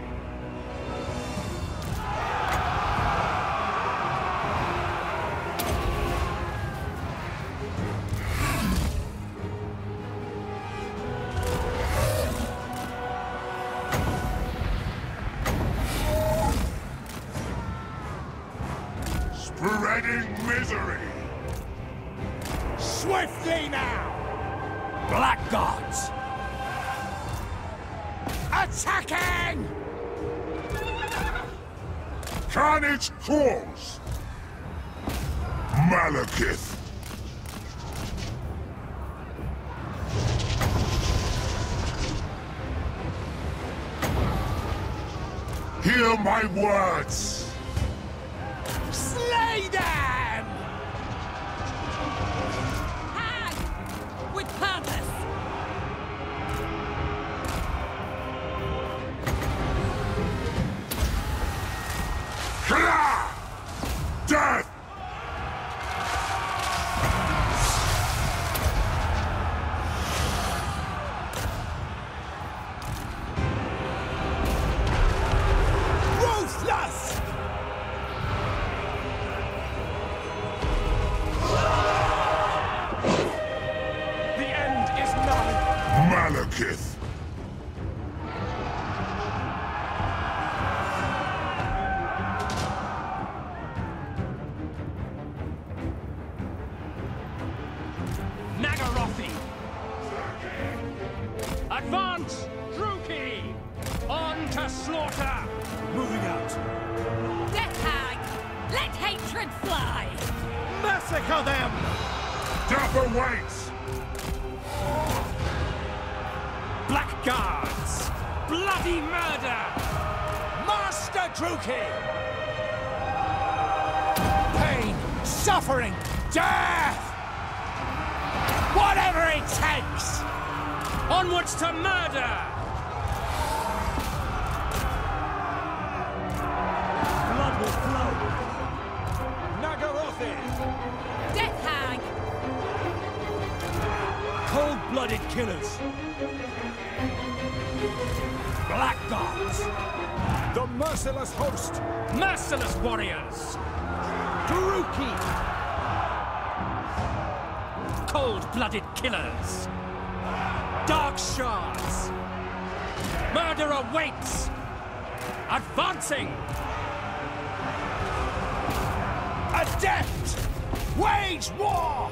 Spreading misery! Swiftly now! Black gods! Attacking! Carnage crawls! Malekith! Hear my words! Slay them! Hag! With purpose! Kla! Death! Ruthless! The end is nigh. Malekith! Loose! Druki! On to slaughter! Moving out. Death hag! Let hatred fly! Massacre them! Death awaits! Blackguards! Bloody murder! Master Druki! Pain, suffering, death! Whatever it takes! Onwards to murder! Blood will flow. Nagarothi! Death hag! Cold-blooded killers. Blackguards! The merciless host! Merciless warriors! Druki! Cold-blooded killers! Dark shards! Murder awaits! Advancing! Adept! Wage war!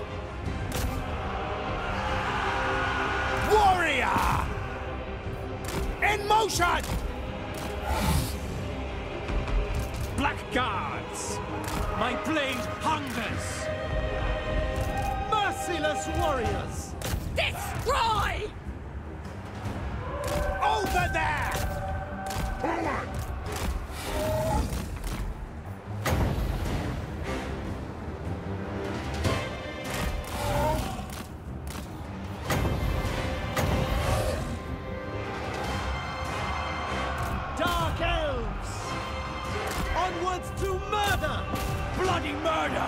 Warrior! In motion! Blackguards! My blade hungers! Merciless warriors! Destroy! Over there! Forward! Dark elves! Onwards to murder! Bloody murder!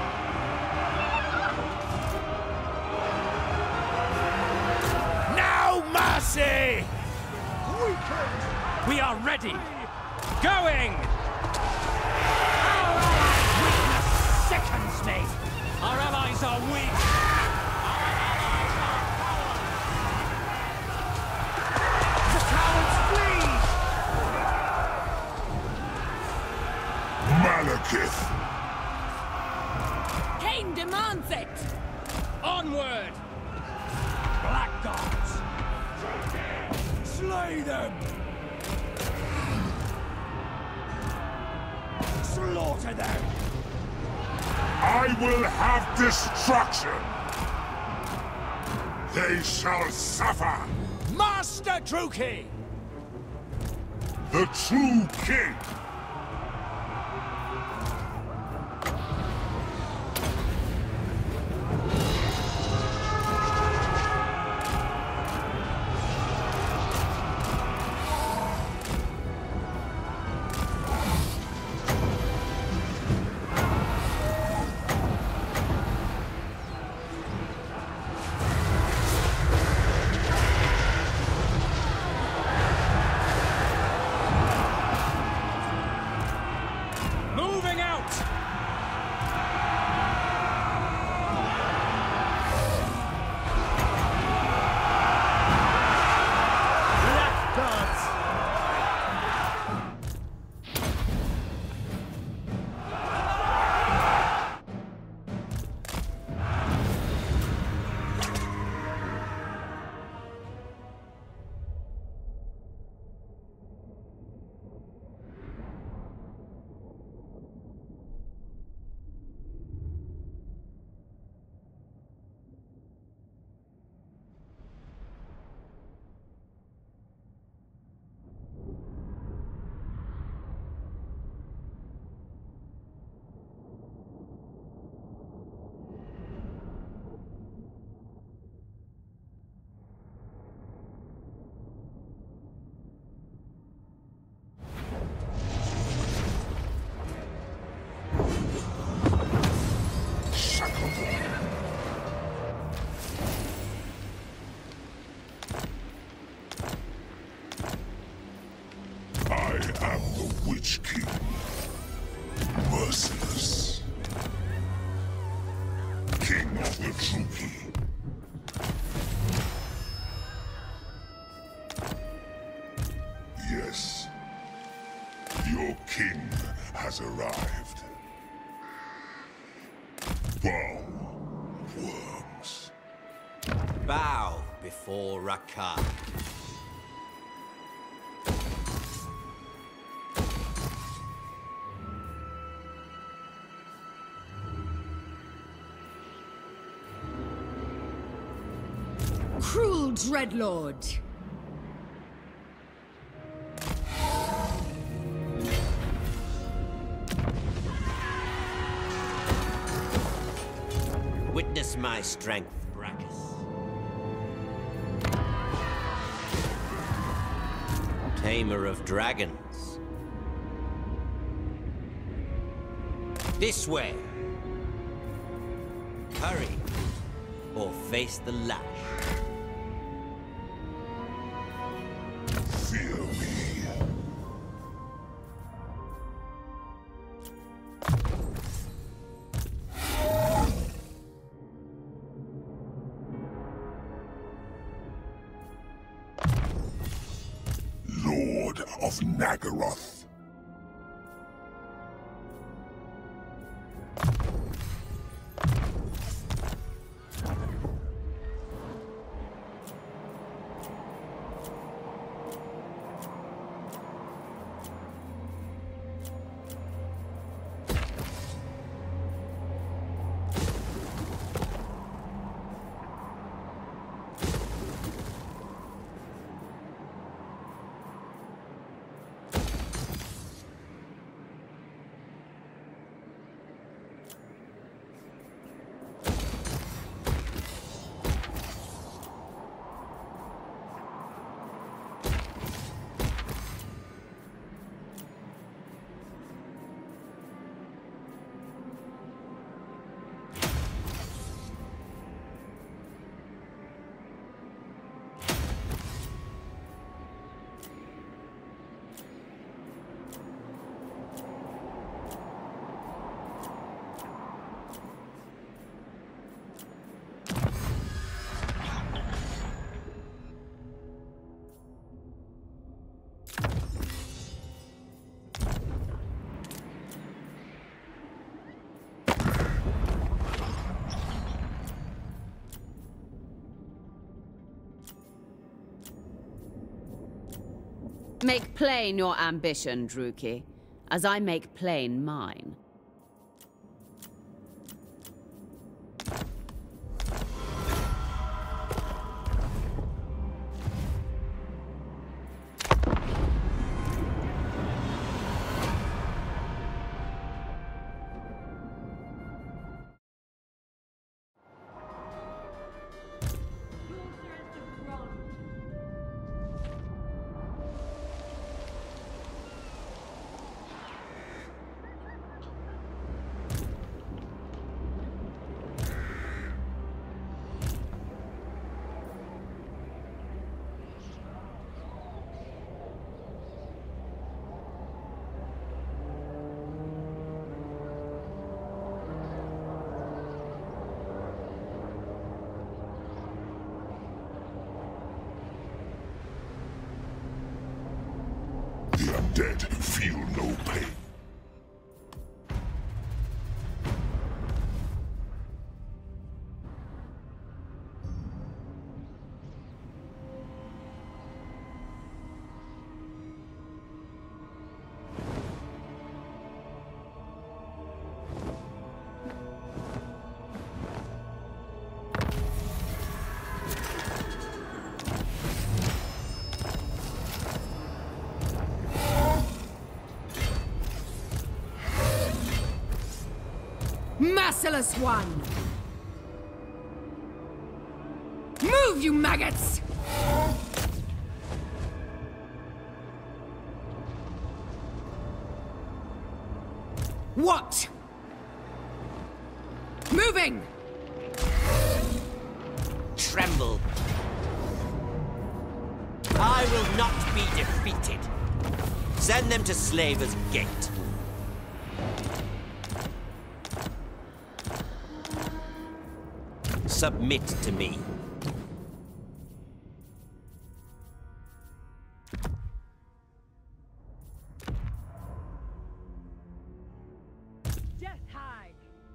Now mercy! We are ready! Going! Our allies' weakness sickens me! Our allies are weak! The cowards flee! Malekith! Cain demands it! Onward! Blackguards! Slay them! Slaughter them! I will have destruction! They shall suffer! Master Druki! The true king! Moving out! Blackguards! I am the Witch King. Merciless. King of the Druki. Yes. Your king has arrived. Bow, worms. Bow before Rakar. cruel dreadlord! Witness my strength, Brachus. Tamer of dragons. This way. Hurry, or face the lash. Fear me. Lord of Nagaroth. Make plain your ambition, Druki, as I make plain mine. The undead feel no pain. Merciless one! Move, you maggots! What? Moving! Tremble. I will not be defeated. Send them to Slaver's Gate. Submit to me. Death Hag!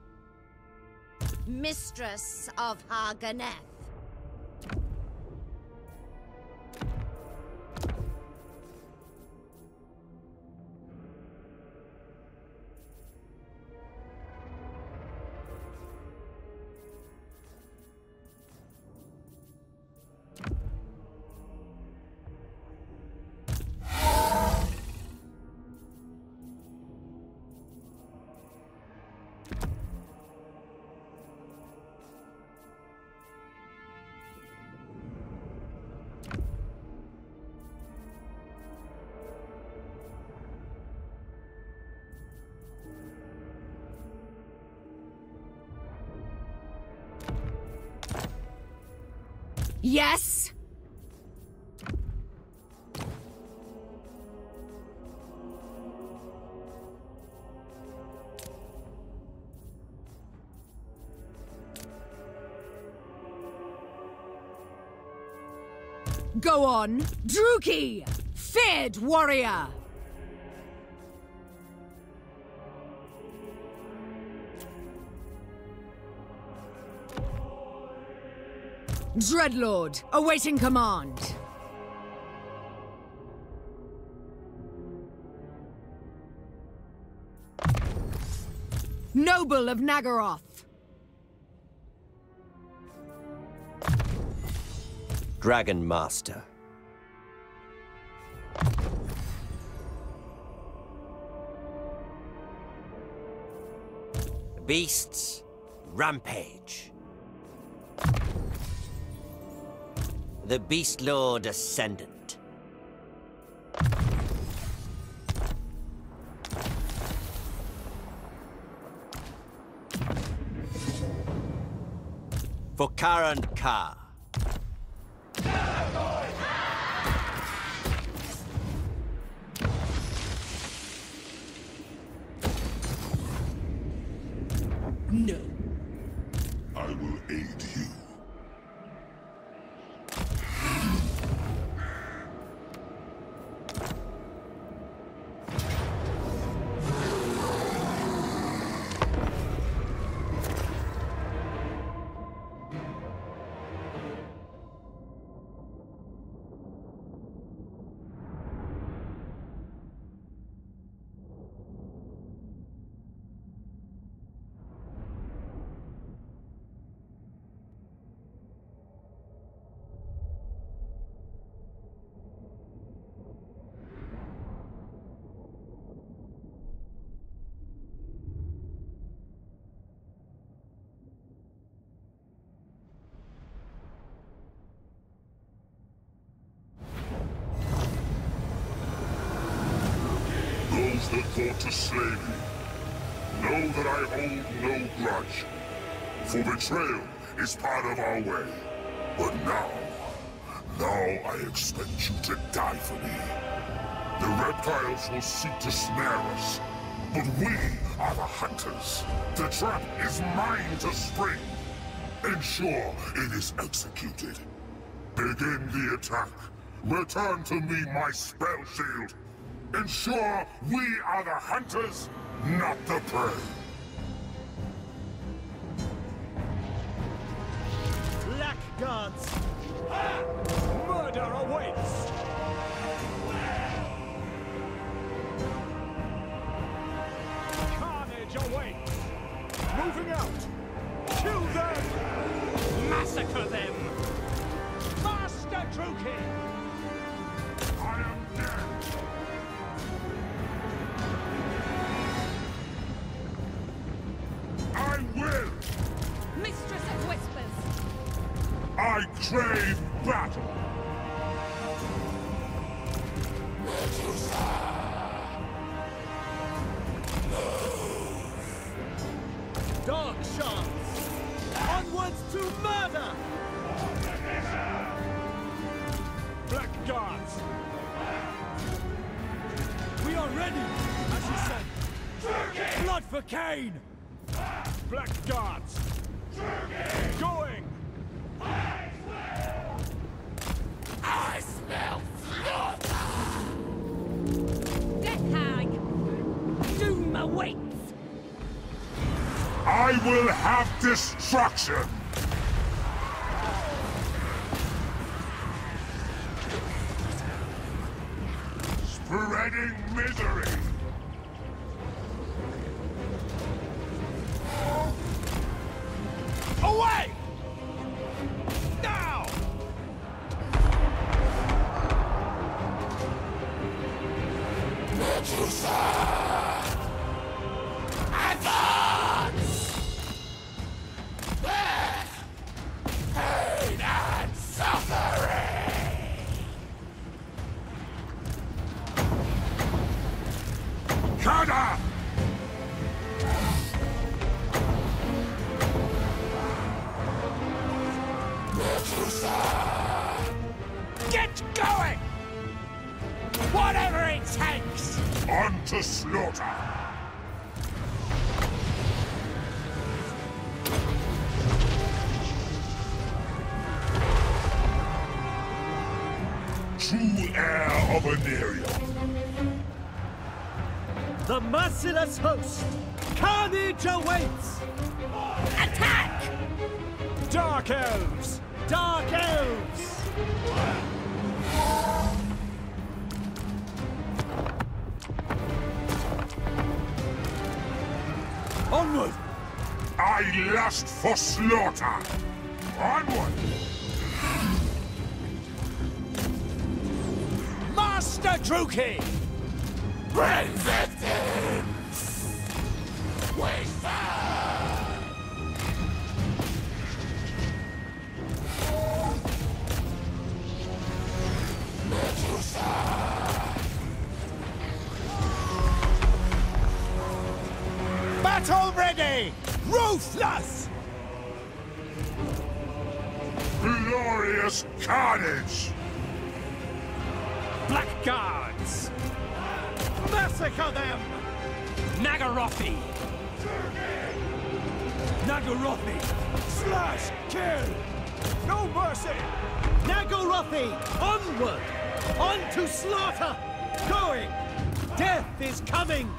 Mistress of Harganeth. Yes? Go on, Druki! Feared warrior! Dreadlord, awaiting command. Noble of Nagaroth. Dragon Master. Beasts, rampage. The Beast Lord Ascendant. For Karan Ka. No. I will aid you. Those that fought to slay me, know that I hold no grudge. For betrayal is part of our way. But now, now I expect you to die for me. The reptiles will seek to snare us, but we are the hunters. The trap is mine to spring. Ensure it is executed. Begin the attack. Return to me my spell shield. Ensure we are the hunters, not the prey. Blackguards! Ah! Murder awaits! Carnage awaits! Moving out! Kill them! Massacre them! Master Druki! I am dead! I will! Mistress of Whispers! I crave battle! Dark shards! Onwards to murder! Blackguards! We are ready, as you said! Blood for Cain! Blackguards! Going! I smell slaughter! Death hag! Doom awaits! I will have destruction! Spreading misery! Away! Now! Medusa! Advance! Death! Pain and suffering! On to slaughter! True heir of Anarion. The merciless host! Carnage awaits! Attack! Dark elves! Dark elves! Onward! I lust for slaughter! Onward! Master Druki! Bring victims! Wait fire! Battle ready! Ruthless! Glorious carnage! Blackguards! Massacre them! Nagarothi! Nagarothi! Slash! Kill! No mercy! Nagarothi! Onward! On to slaughter! Going! Death is coming!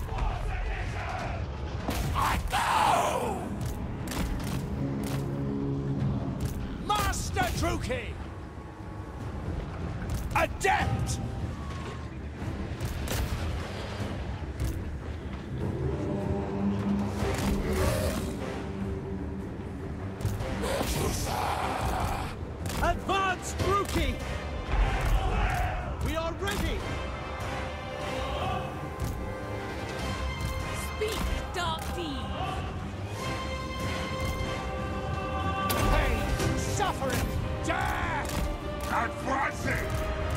I know! Master Druki! Adept! Advance, Druki! We are ready! Speak, dark deeds! Pain, suffering, death! Advancing!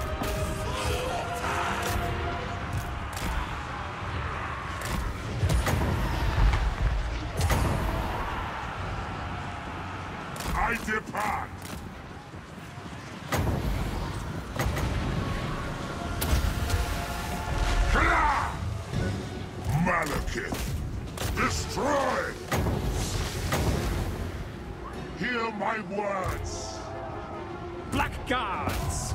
I depart! Kla! Malekith! Destroy! Hear my words! Blackguards!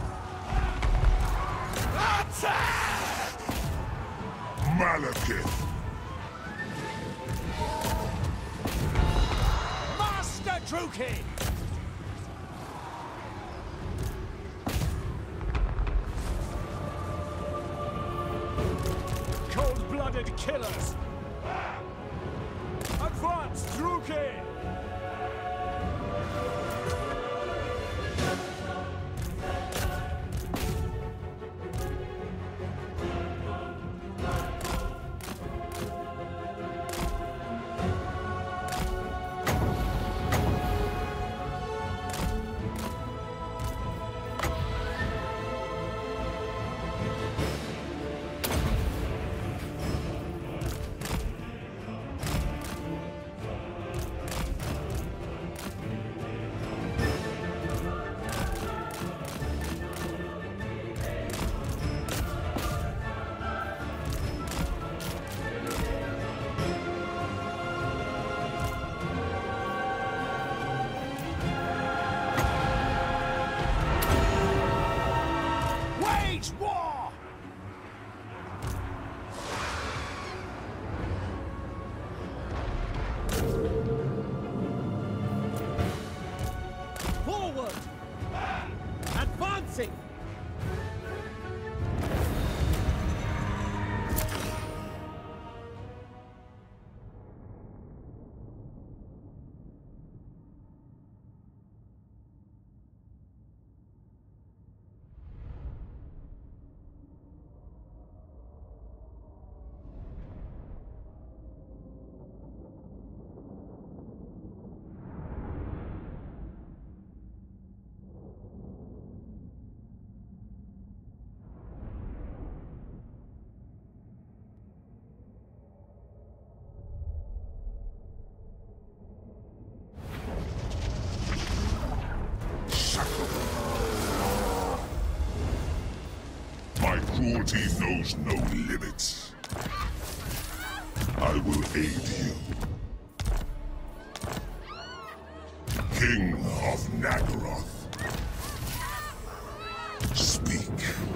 Attack! Malekith! Master Druki! Cold-blooded killers! Advance, Druki! War! Forward! Advancing! cruelty knows no limits. I will aid you. King of Nagaroth. Speak.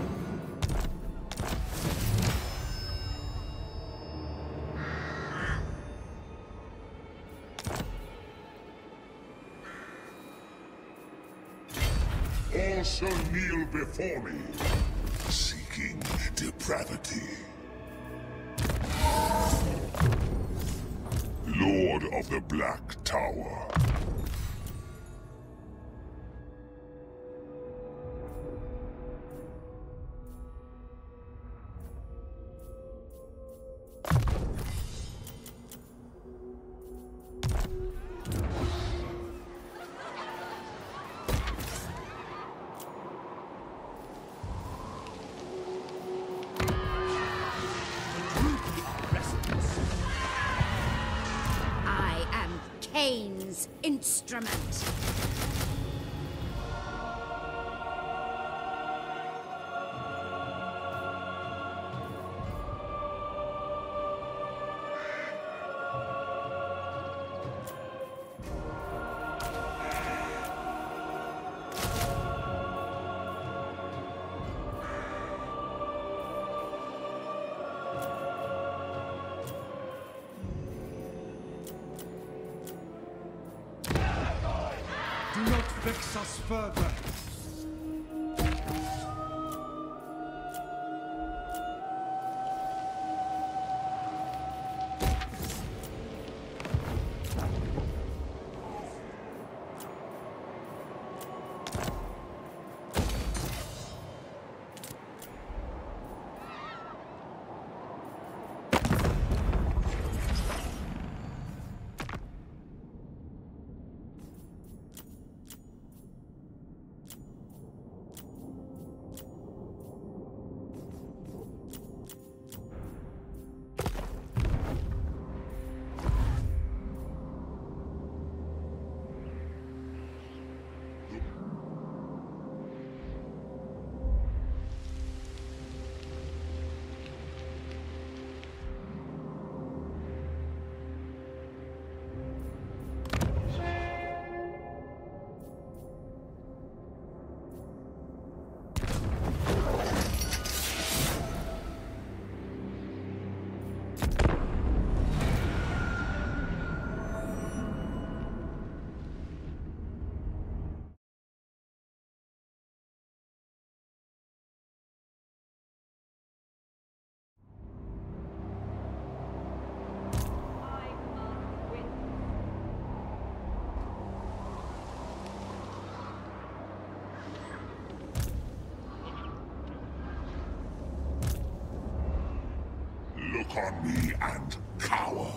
All shall kneel before me, seeking depravity. Lord of the Black Tower. Cain's instrument. Do not vex us further. Look on me and cower.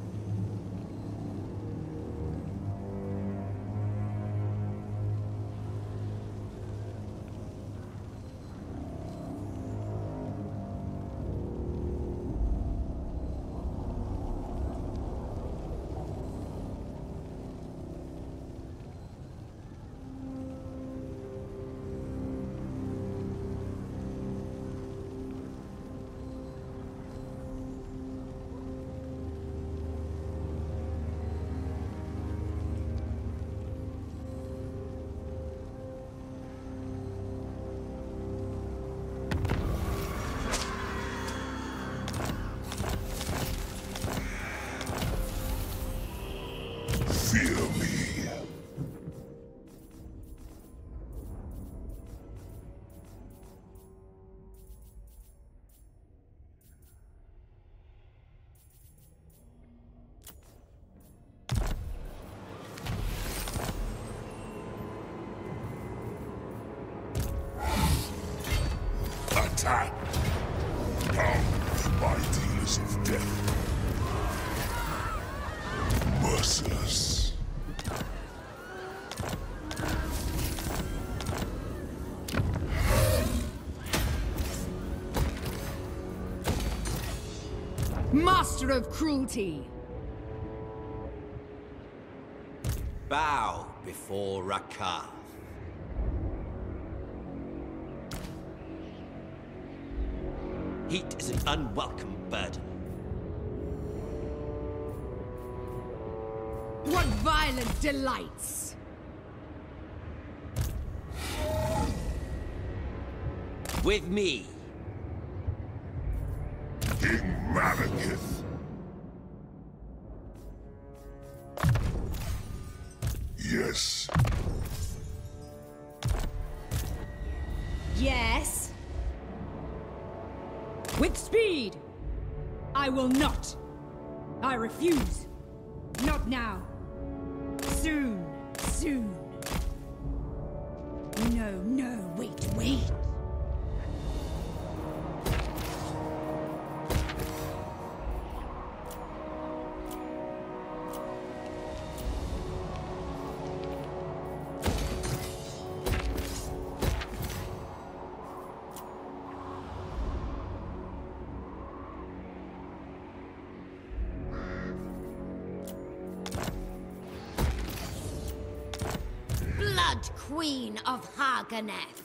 Fear me. Attack! Come, my dealers of death. Merciless. Master of cruelty! Bow before Rakar. Heat is an unwelcome burden. What violent delights! With me. King Malekith. Yes. Yes? With speed! I will not. I refuse. Not now. Soon, soon. No, no, wait, wait. Blood Queen of Haganeth.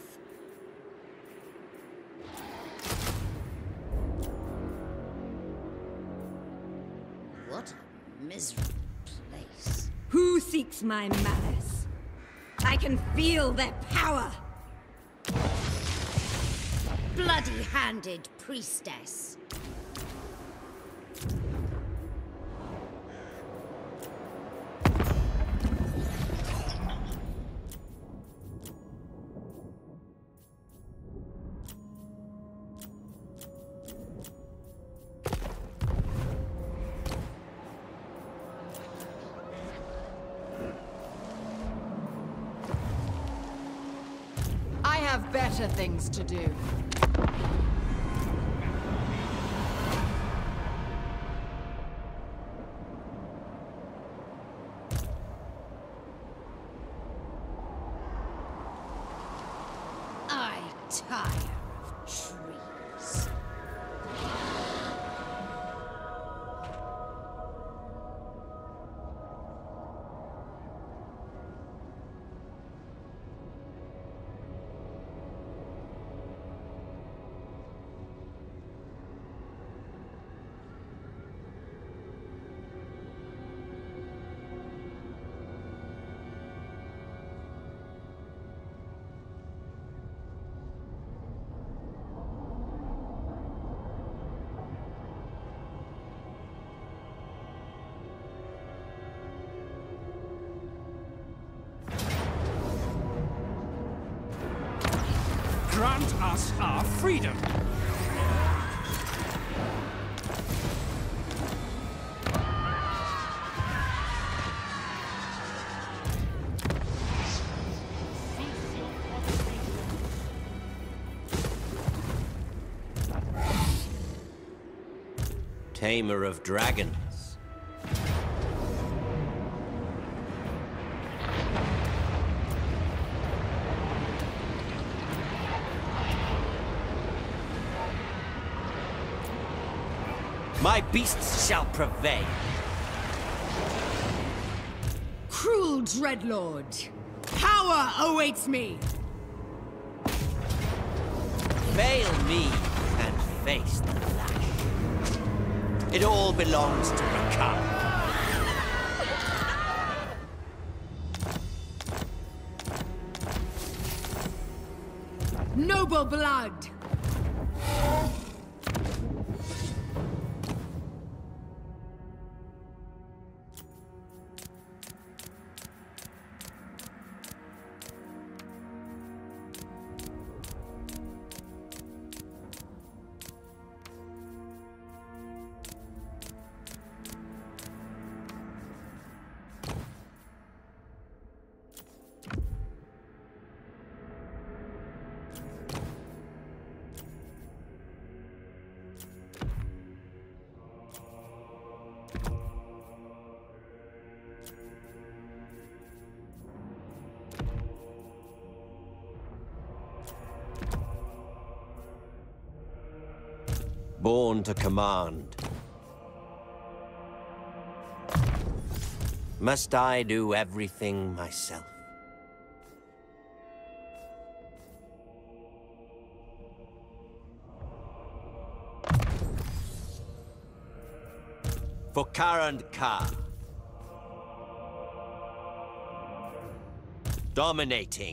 What a miserable place. Who seeks my malice? I can feel their power! Bloody-handed priestess. I have better things to do. I tire of trees. Grant us our freedom. Tamer of dragons. My beasts shall prevail. Cruel Dreadlord! Power awaits me! Fail me and face the lash. It all belongs to Rakam. Noble blood! Born to command. Must I do everything myself? For Karand Ka. Dominating.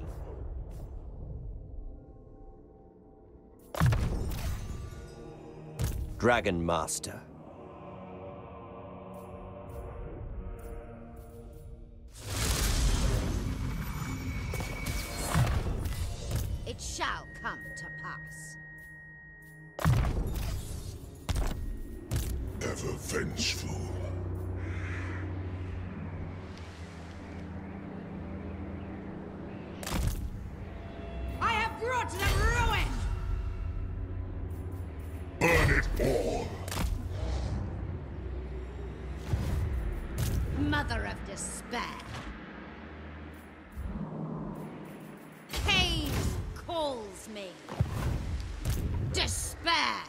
Dragon Master. It shall come to pass. Ever vengeful. I have brought them ruin! Burn it all! Mother of despair. Pain calls me. Despair.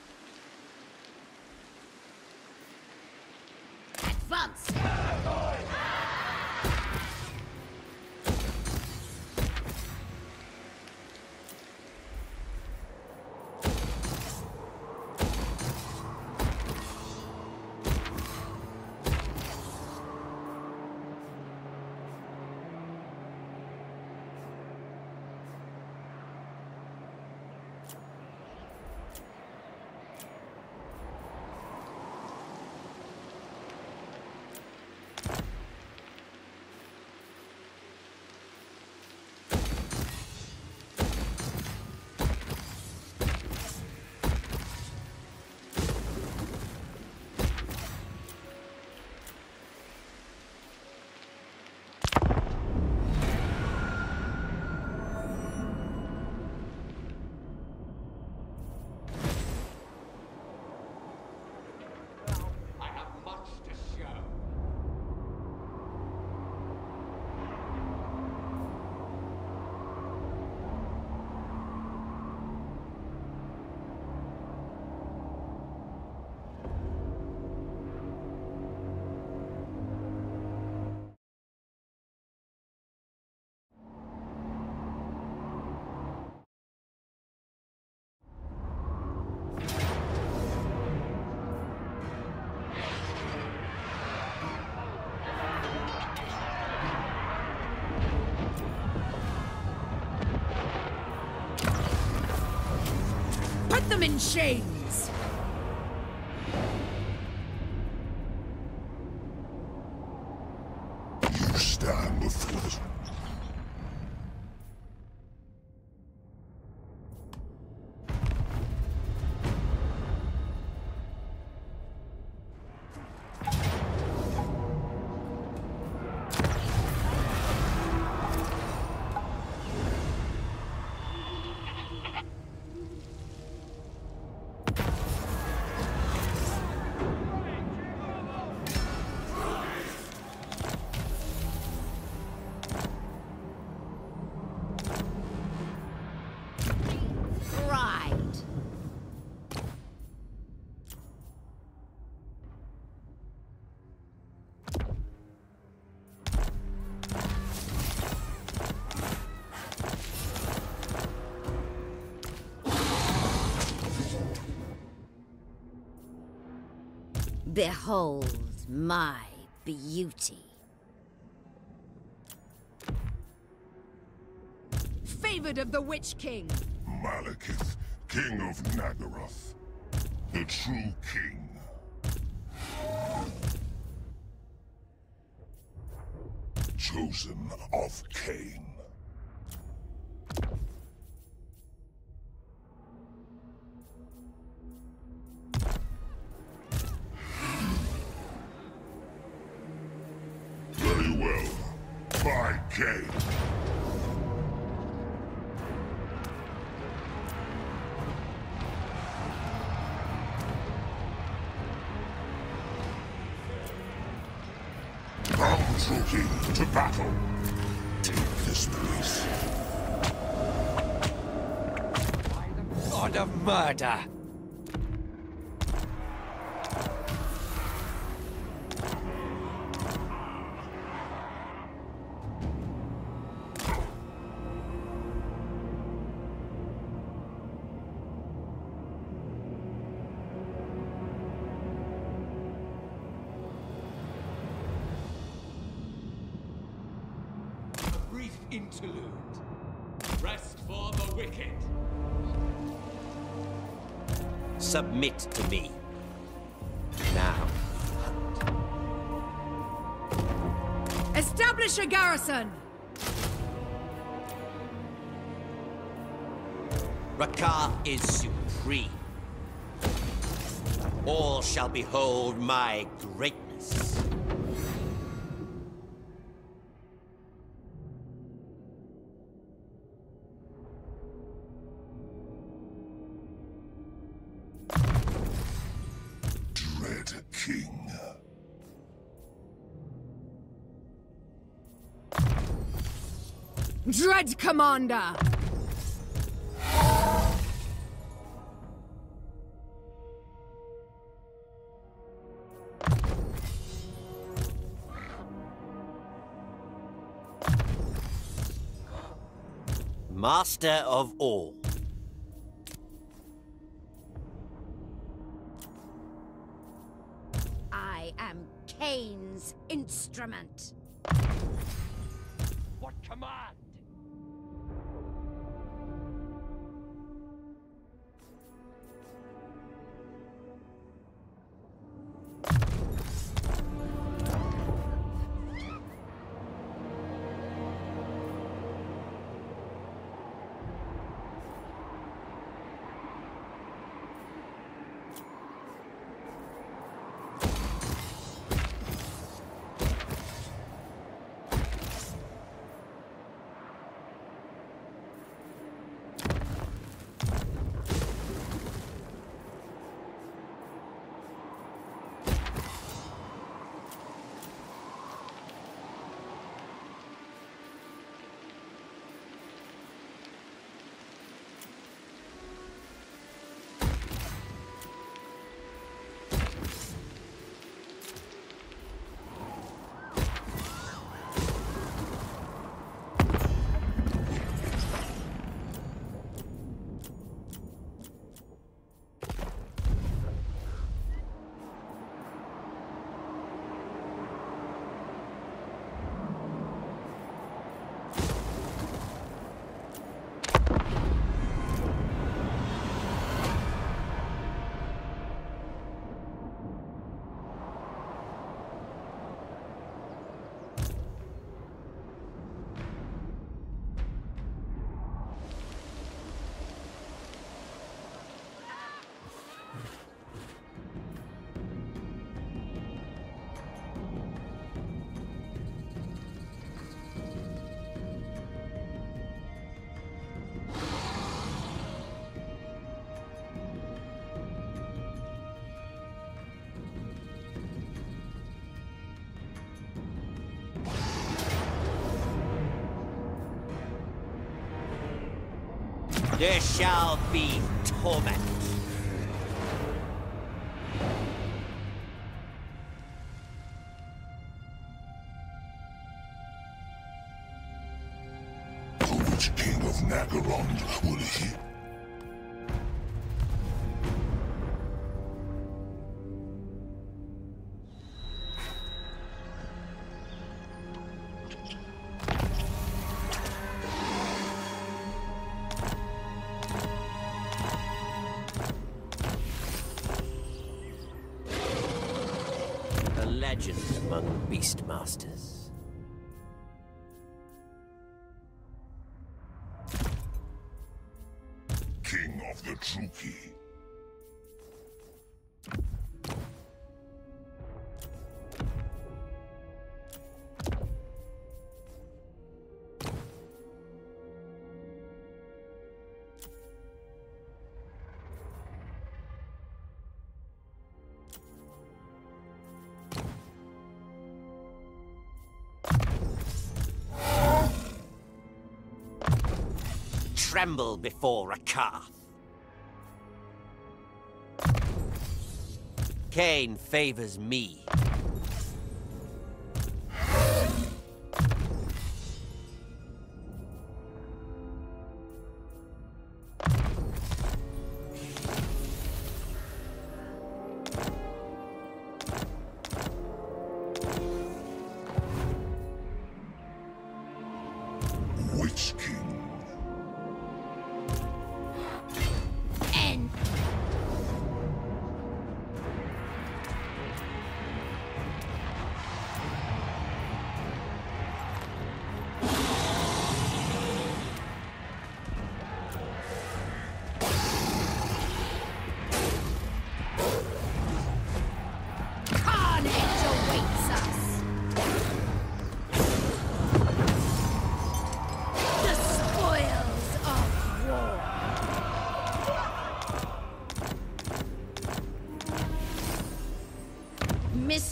Advance. Put them in chains! You stand before the... Behold my beauty. Favored of the Witch King. Malekith, King of Nagaroth. The true king. Chosen of Cain. Very well. By Cain. Come, true king, to battle. Take this place. God of murder! interlude. Rest for the wicked. Submit to me. Now. Establish a garrison! Rakar is supreme. All shall behold my greatness. Dread King. Dread Commander! Master of all. I am Kane's instrument. What command? There shall be torment. Which king of Nagaron will hit? A legend among beastmasters. King of the Truki. Tremble before Rakar. Kane favors me.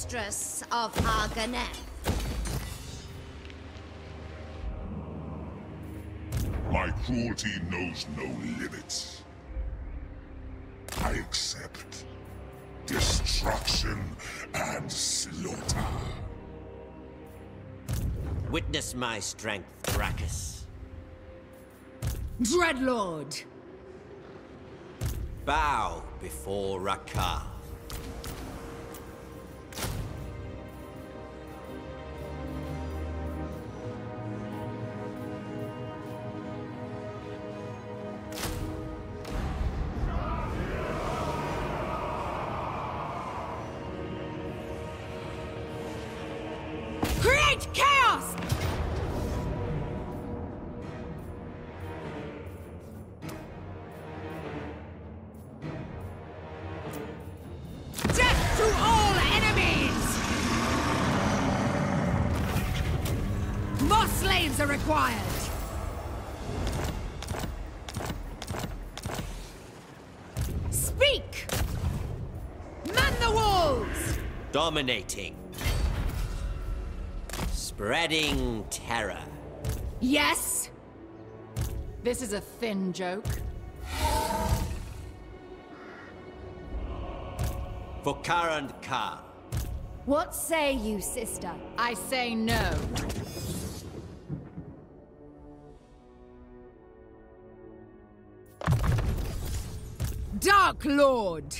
mistress of Arganeth. My cruelty knows no limits. I accept destruction and slaughter. Witness my strength, Brachus. Dreadlord! Bow before Rakar. Create chaos! Death to all enemies! More slaves are required! Speak! Man the walls! Dominating. Spreading terror. Yes? This is a thin joke. For Karand Ka. What say you, sister? I say no. Dark Lord!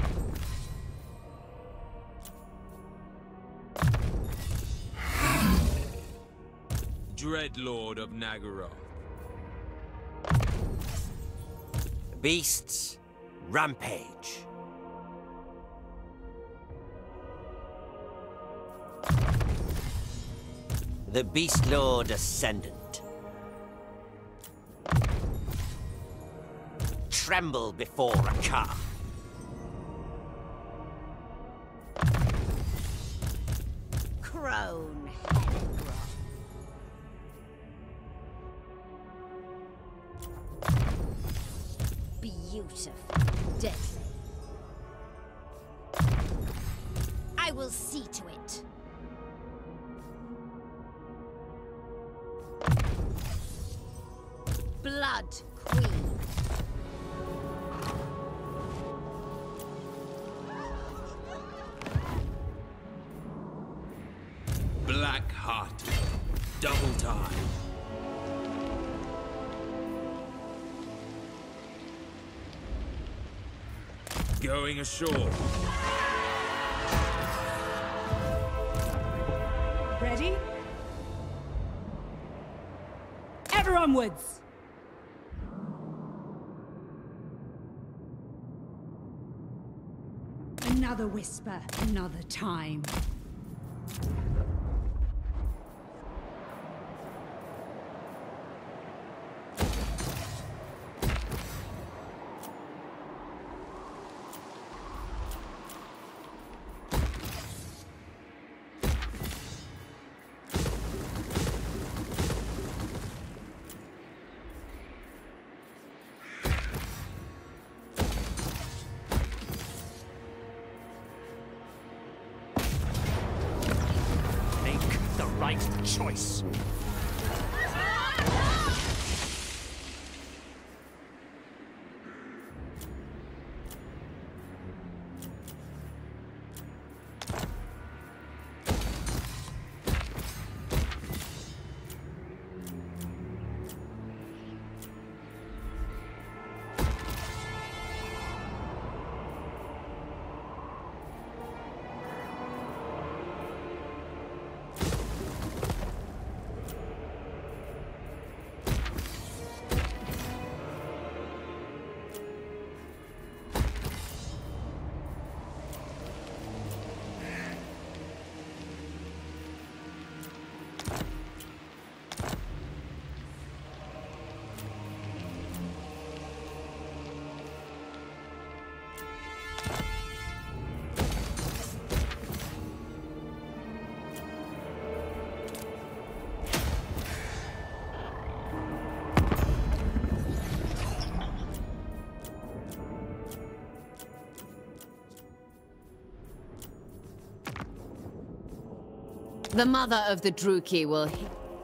Dreadlord of Nagaroth. Beasts. Rampage. The Beast Lord Ascendant. Tremble before Rakar. Crone. Beautiful. Deadly. I will see to it. Blood Queen. Black-hearted. Double time. Going ashore. Ready? Ever onwards! Another whisper, another time. Right choice. The mother of the Druki will... he-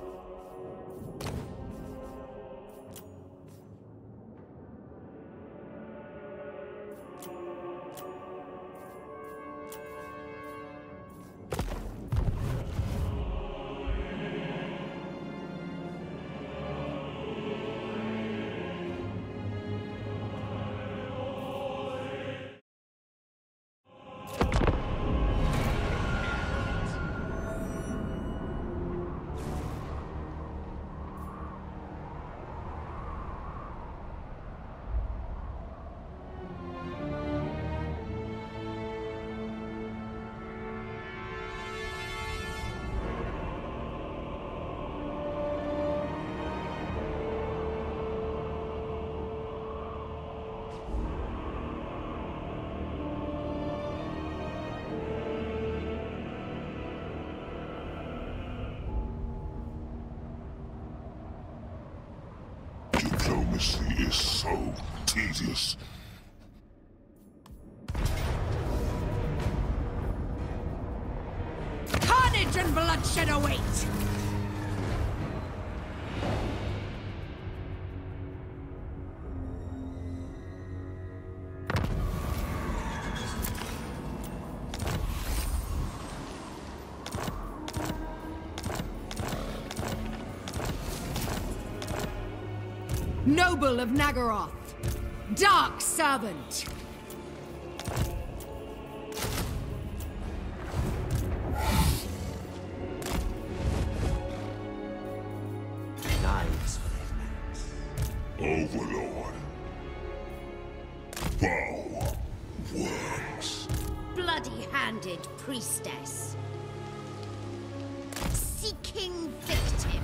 Diplomacy is so tedious. Carnage and bloodshed await! Noble of Nagaroth, Dark Servant. Knives for their backs. Overlord. Bow. Worms. Bloody-handed priestess. Seeking victims.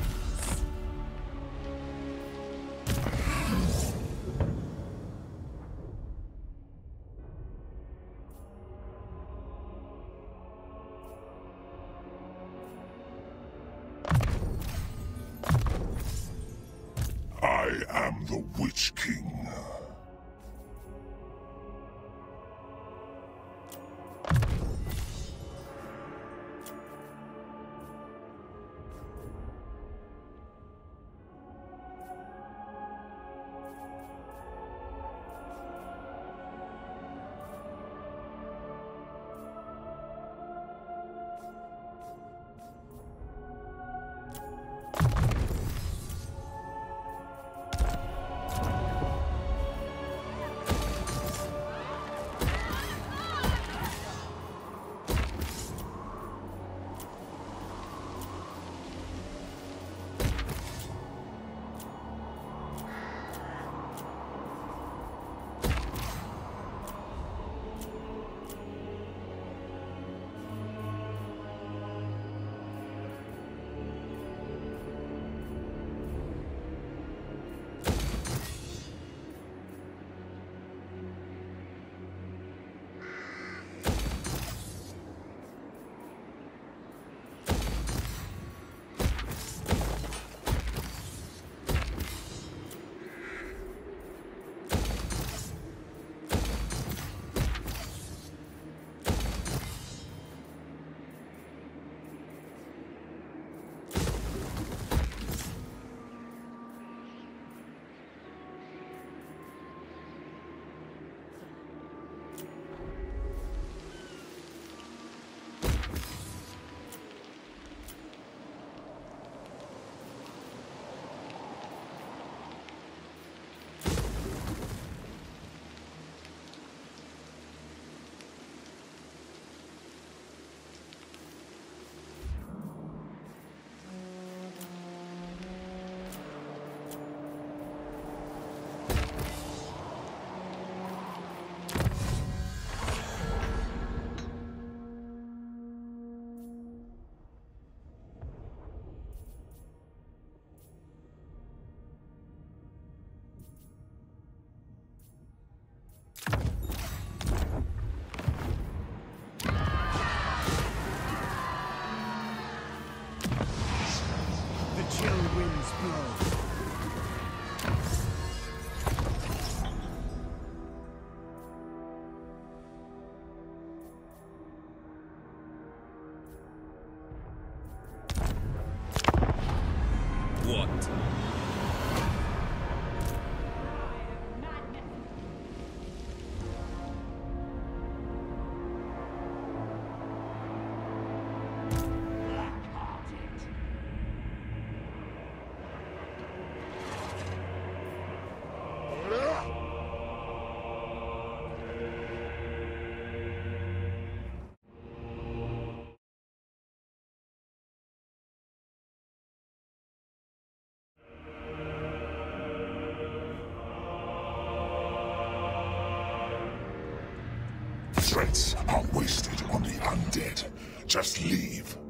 I am the Witch King. threats are wasted on the undead. Just leave.